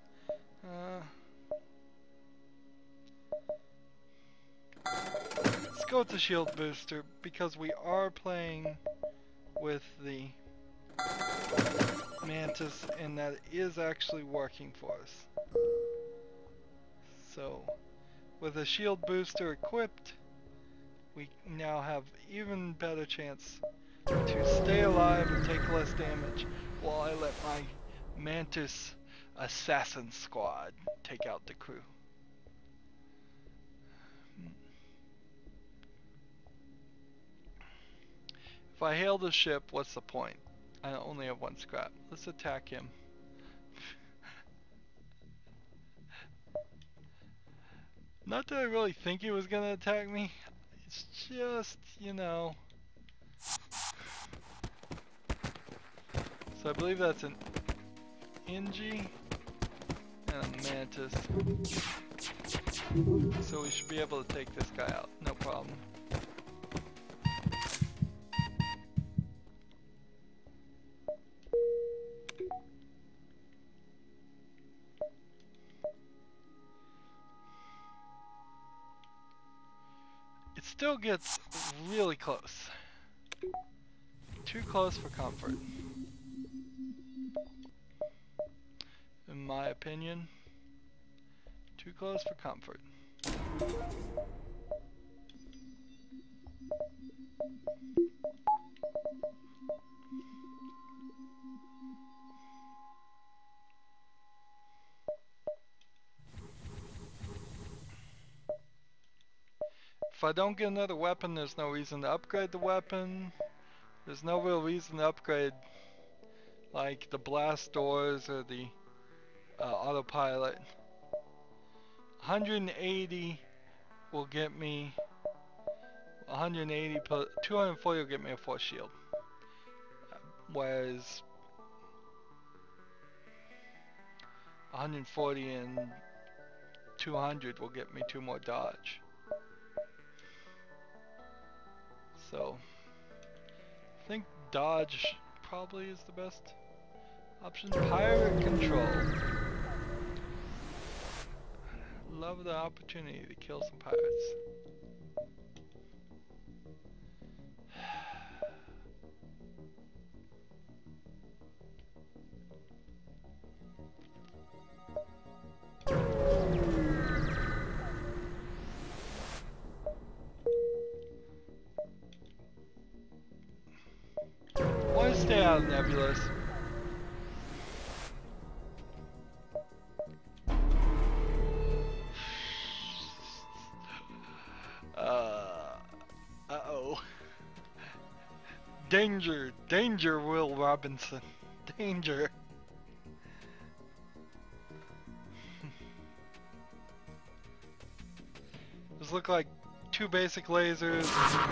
Let's go with the shield booster because we are playing with the mantis and that is actually working for us. So with a shield booster equipped, we now have even better chance to stay alive and take less damage while I let my mantis assassin squad take out the crew. If I hail the ship, what's the point? I only have one scrap. Let's attack him. Not that I really think he was gonna attack me. It's just, you know. So I believe that's an NG and a mantis. So we should be able to take this guy out, no problem. It still gets really close. Too close for comfort. In my opinion, too close for comfort. If I don't get another weapon, there's no reason to upgrade the weapon. There's no real reason to upgrade like the blast doors or the autopilot. 180 will get me 180 plus 240 will get me a force shield. Whereas 140 and 200 will get me 2 more dodge. So, I think dodge probably is the best option. Pirate control. Love the opportunity to kill some pirates. Want to stay out of nebulas. Uh-oh. Danger, danger, Will Robinson. Danger. Those look like 2 basic lasers.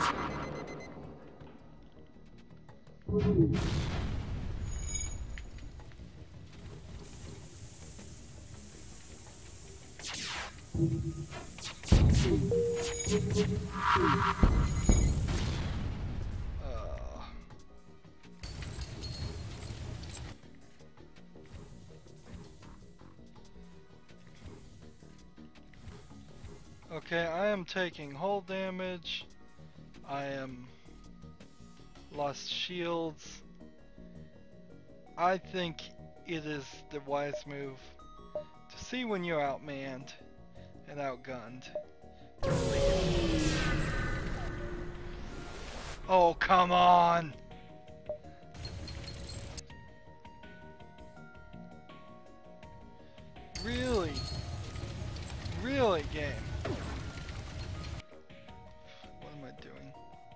Okay, I am taking hull damage. I am lost shields. I think it is the wise move to see when you're outmanned and outgunned. Oh, come on! Really? Really, game? What am I doing?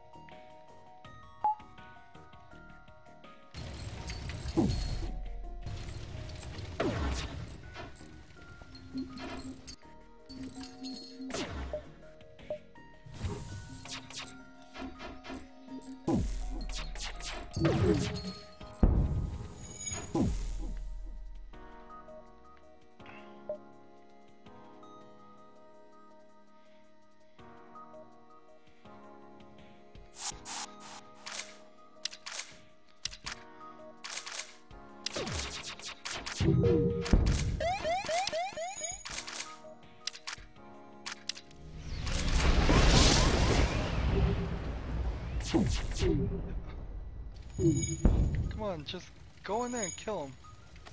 Come on, just go in there and kill him.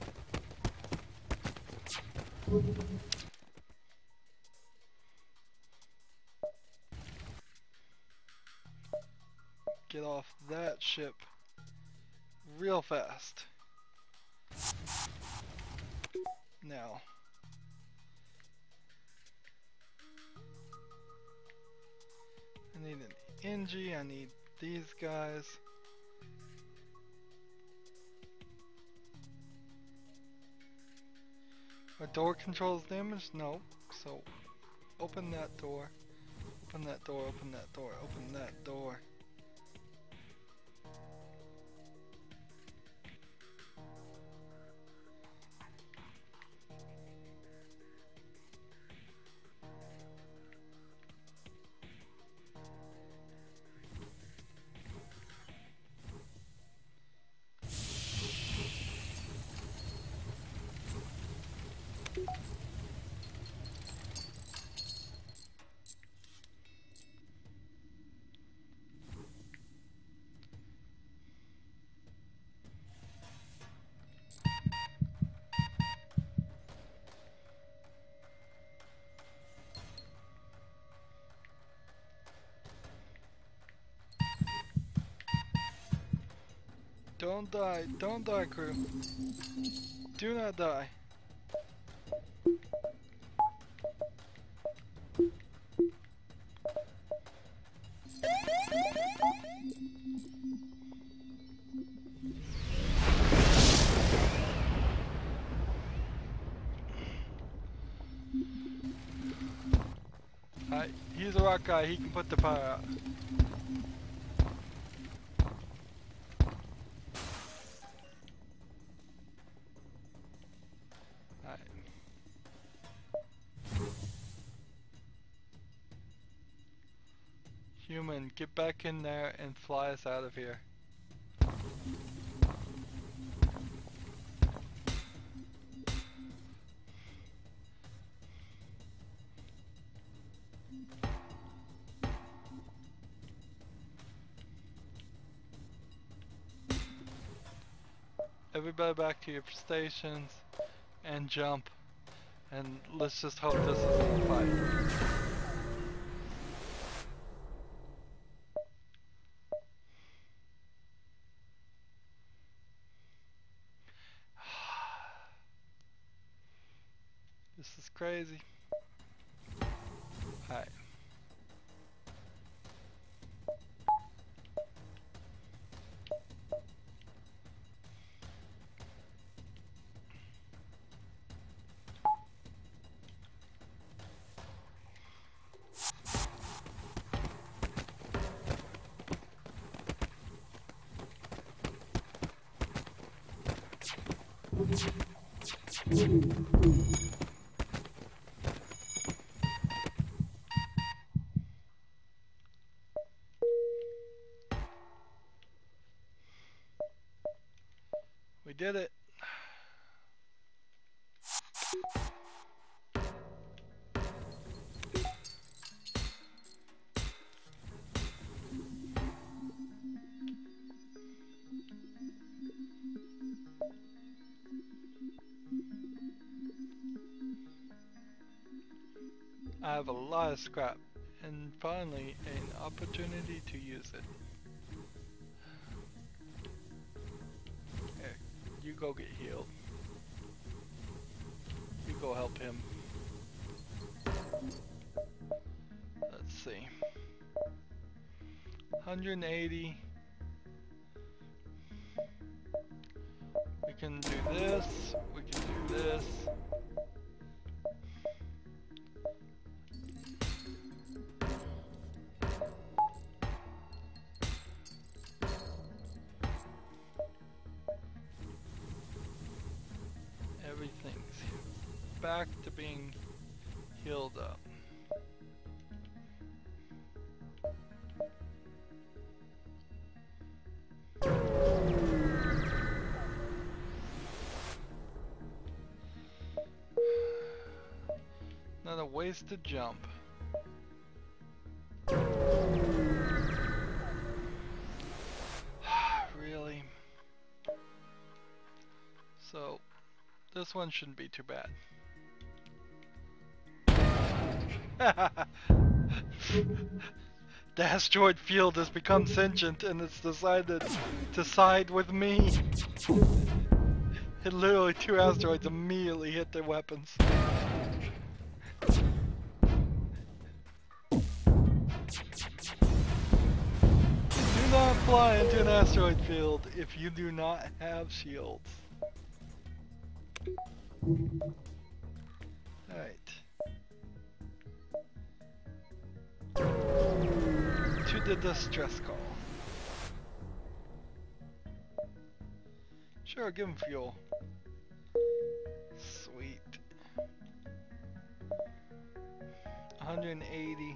Get off that ship real fast. Now. I need an NG, I need these guys. Are door controls damaged? No. So, open that door. Open that door, open that door, open that door. Don't die, crew. Do not die. He's a rock guy, he can put the fire out. Alright. Human, get back in there and fly us out of here. Everybody back to your stations and jump. And let's just hope this isn't a fight. This is crazy. Alright. We did it. I have a lot of scrap and finally an opportunity to use it. Here, you go get healed. You go help him. Let's see. 180. We can do this. We can do this. Everything's back to being healed up. Not a wasted jump. Really? So this one shouldn't be too bad. The asteroid field has become sentient and it's decided to side with me. It literally, 2 asteroids immediately hit their weapons. Do not fly into an asteroid field if you do not have shields. Alright. To the distress call. Sure, give him fuel. Sweet. 180.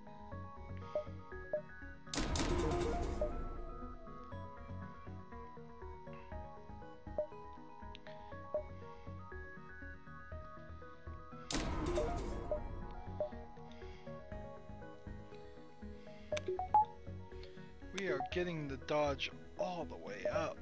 We are getting the dodge all the way up.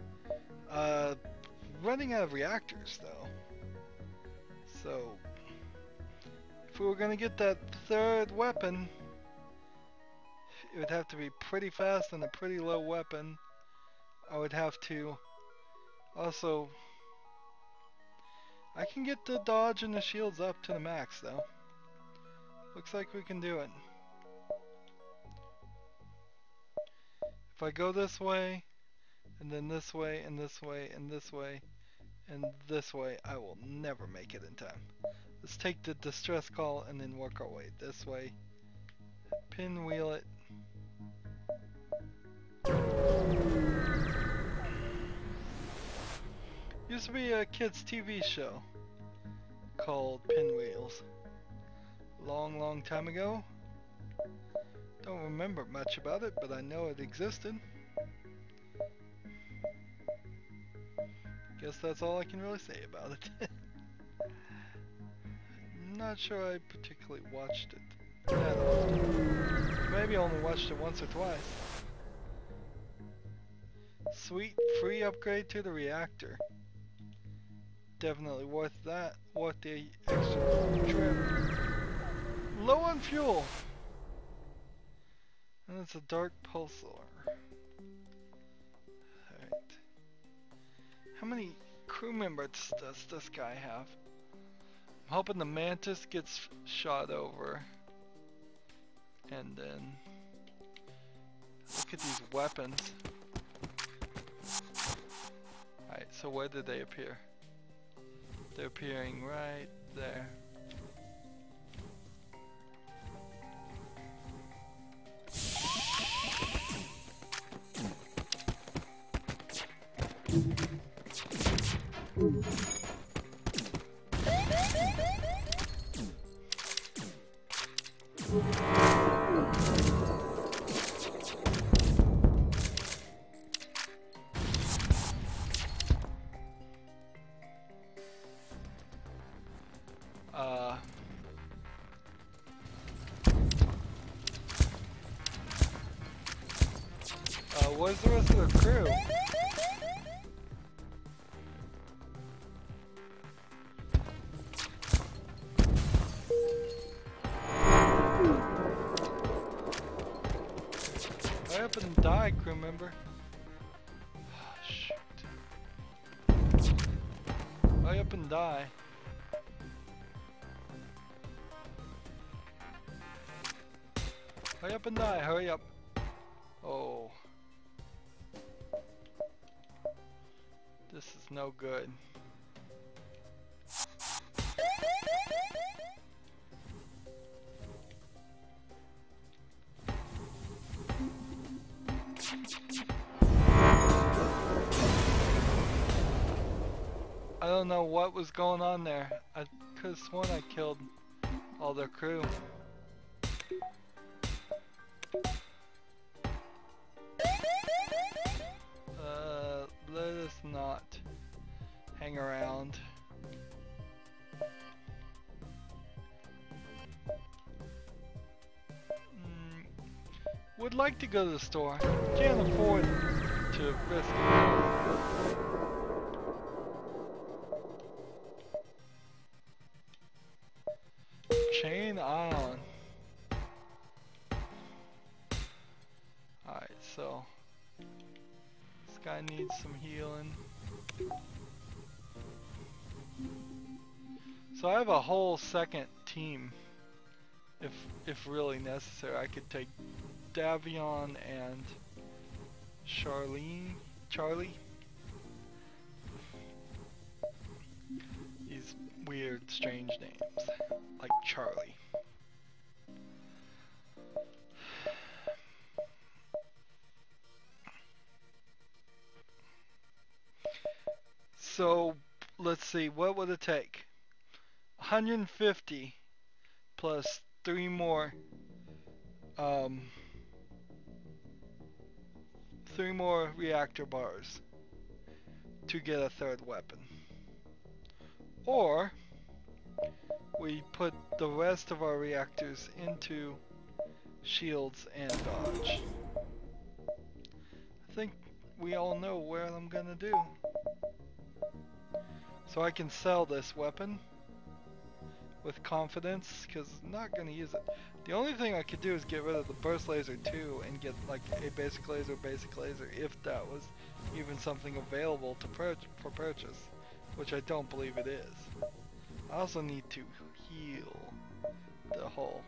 Running out of reactors though. So, if we were gonna get that third weapon, it would have to be pretty fast and a pretty low weapon. I would have to also, I can get the dodge and the shields up to the max though. Looks like we can do it. If I go this way, and then this way, and this way, and this way, and this way, I will never make it in time. Let's take the distress call and then work our way this way. Pinwheel it. Used to be a kids' TV show called Pinwheels. Long time ago. Don't remember much about it, but I know it existed. Guess that's all I can really say about it. Not sure I particularly watched it that often. Maybe I only watched it once or twice. Sweet free upgrade to the reactor. Definitely worth that. Worth the extra trip. Low on fuel. And it's a dark pulsar. Alright. How many crew members does this guy have? I'm hoping the Mantis gets shot over. And then look at these weapons. Alright, so where did they appear? They're appearing right there. Where's the rest of the crew? Hurry up and die, crew member. Oh, shoot. Hurry up and die. Hurry up and die, hurry up. Oh. This is no good. I don't know what was going on there. I could have sworn I killed all their crew. Let us not hang around. Would like to go to the store. Can't afford to risk it. Chain ion. Alright, so this guy needs some healing. So I have a whole second team. If really necessary, I could take Debian and Charlie. These weird, strange names, like Charlie. So let's see, what would it take? 150 plus 3 more 3 more reactor bars to get a third weapon. Or we put the rest of our reactors into shields and dodge. I think we all know what I'm gonna do. So I can sell this weapon with confidence, because I'm not going to use it. The only thing I could do is get rid of the burst laser too and get like a basic laser, if that was even something available to for purchase, which I don't believe it is. I also need to heal the hull.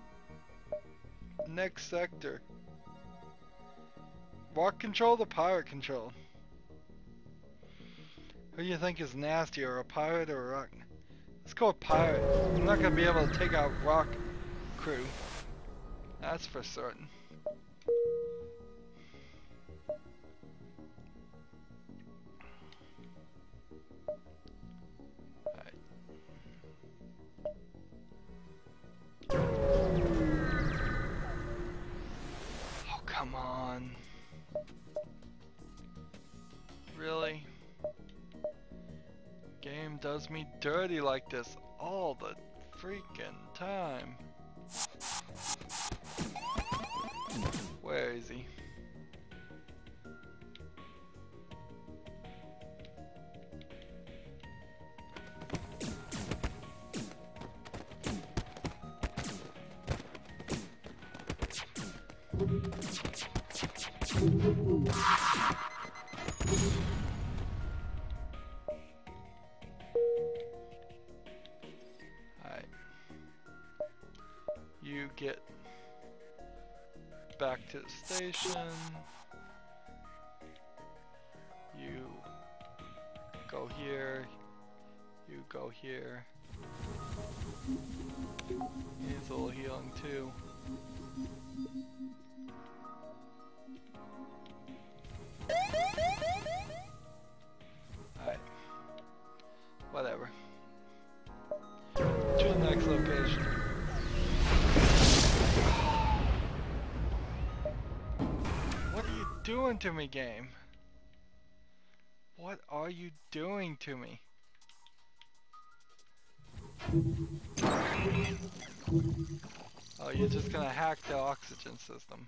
Next sector. Rock control to pirate control. Who do you think is nastier, a pirate or a rock? Let's go with pirate. I'm not going to be able to take out rock crew. That's for certain. does me dirty like this all the freaking time? Where is he? Alright. You get back to the station. You go here. You go here. Needs a little healing too. Alright. Whatever. To the next location. What are you doing to me, game? What are you doing to me? Oh, you're just gonna hack the oxygen system.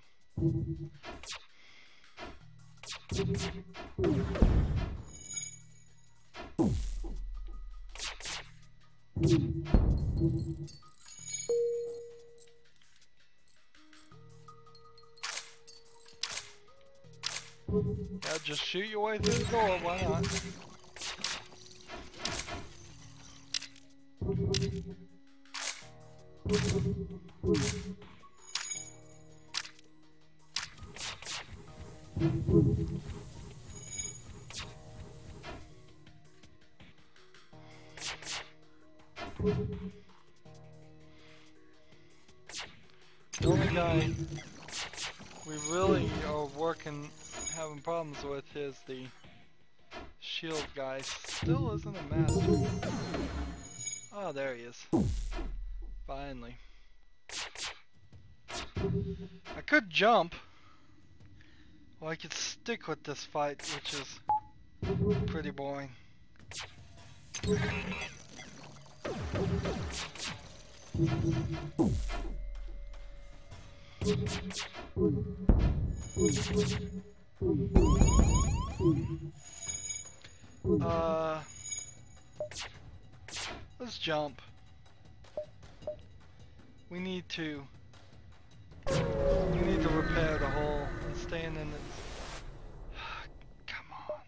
Yeah, just shoot your way through the door, why not? The only guy we really are having problems with is the shield guy. Still isn't a master. Oh, there he is. Finally. I could jump. Or I could stick with this fight, which is pretty boring. Let's jump. We need to repair the hole and stand in it. Come on.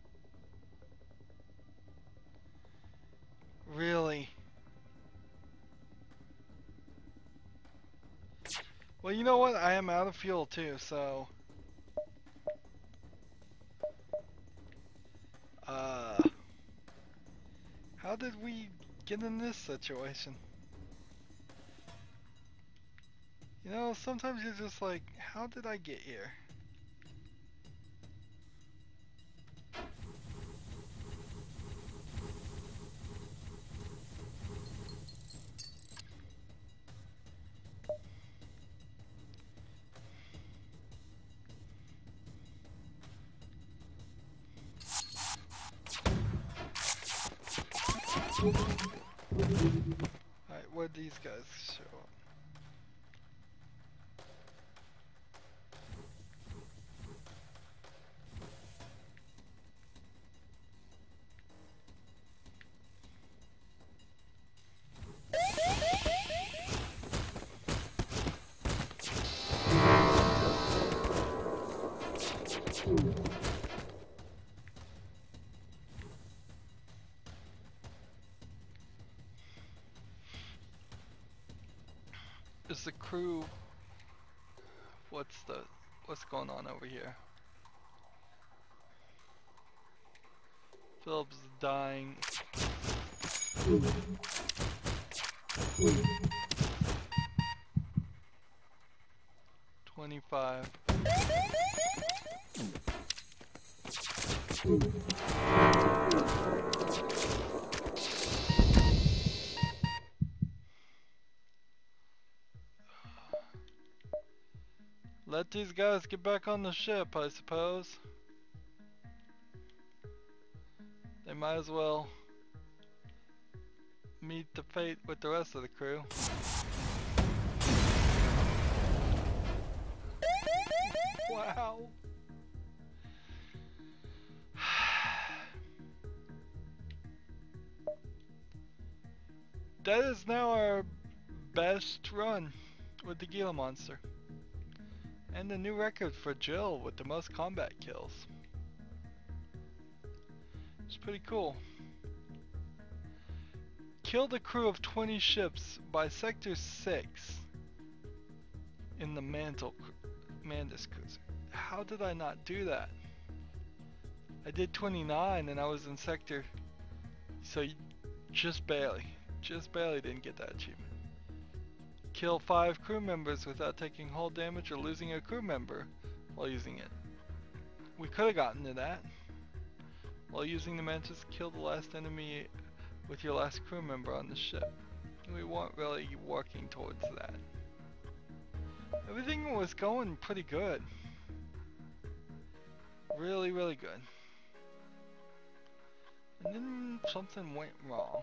Really? Well, you know what? I am out of fuel too, so how did we get in this situation? You know, sometimes you're just like, how did I get here? Alright, where'd these guys show up? Is the crew... What's going on over here? Philip's dying. $25. Let these guys get back on the ship, I suppose. They might as well meet the fate with the rest of the crew. Wow. That is now our best run with the Gila monster. And the new record for Jill with the most combat kills. It's pretty cool. Killed a crew of 20 ships by Sector 6 in the Mandis cruiser. How did I not do that? I did 29 and I was in Sector, so just barely didn't get that achievement. Kill 5 crew members without taking hull damage or losing a crew member while using it. We could have gotten to that. While using the Mantis, kill the last enemy with your last crew member on the ship. We weren't really working towards that. Everything was going pretty good. Really, really good. And then something went wrong.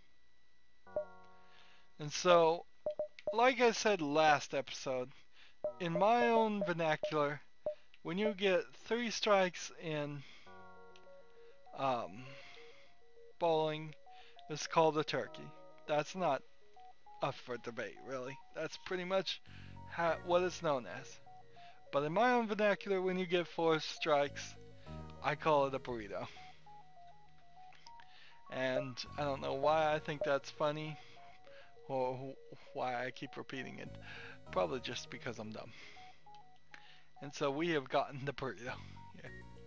And so, like I said last episode, in my own vernacular, when you get 3 strikes in bowling, it's called a turkey. That's not up for debate, really. That's pretty much what it's known as. But in my own vernacular, when you get 4 strikes, I call it a burrito. And I don't know why I think that's funny, or why I keep repeating it. Probably just because I'm dumb. And so we have gotten the burrito. Yeah.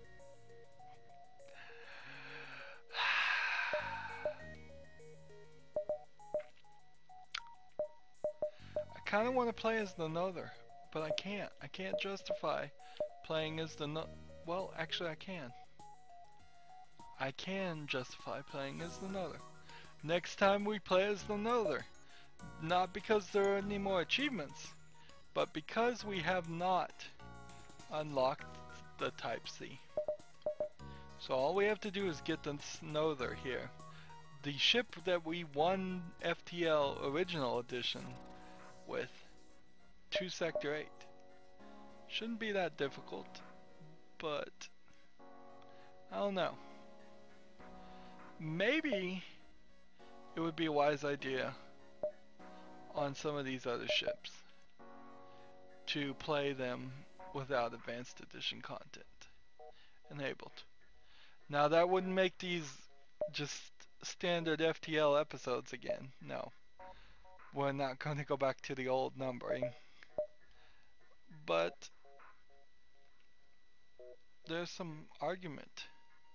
I kind of want to play as the Nother, but I can't. I can't justify playing as the well, actually I can. I can justify playing as the Nother. Next time we play as the Nother. Not because there are any more achievements, but because we have not unlocked the Type C. So all we have to do is get the Nother here. The ship that we won FTL Original Edition with to Sector 8. Shouldn't be that difficult, but I don't know. Maybe it would be a wise idea on some of these other ships to play them without Advanced Edition content enabled. Now that wouldn't make these just standard FTL episodes again. No. We're not going to go back to the old numbering. But there's some argument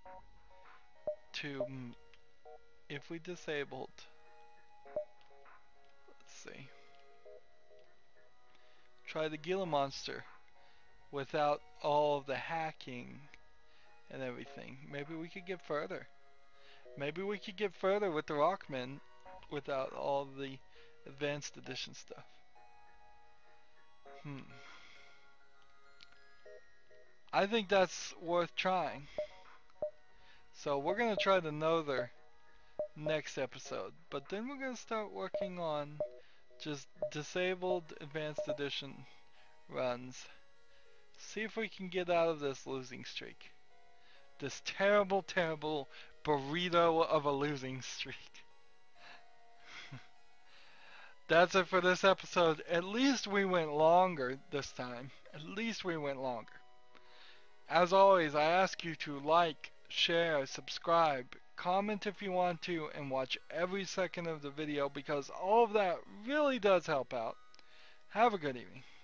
to, if we disabled, let's see, try the Gila monster without all of the hacking and everything. Maybe we could get further. Maybe we could get further with the Rockman without all the Advanced Edition stuff. I think that's worth trying. So we're going to try the Nother next episode. But then we're going to start working on just disabled Advanced Edition runs. See if we can get out of this losing streak. This terrible, terrible burrito of a losing streak. That's it for this episode. At least we went longer this time. At least we went longer. As always, I ask you to like, share, subscribe, comment if you want to, and watch every second of the video because all of that really does help out. Have a good evening.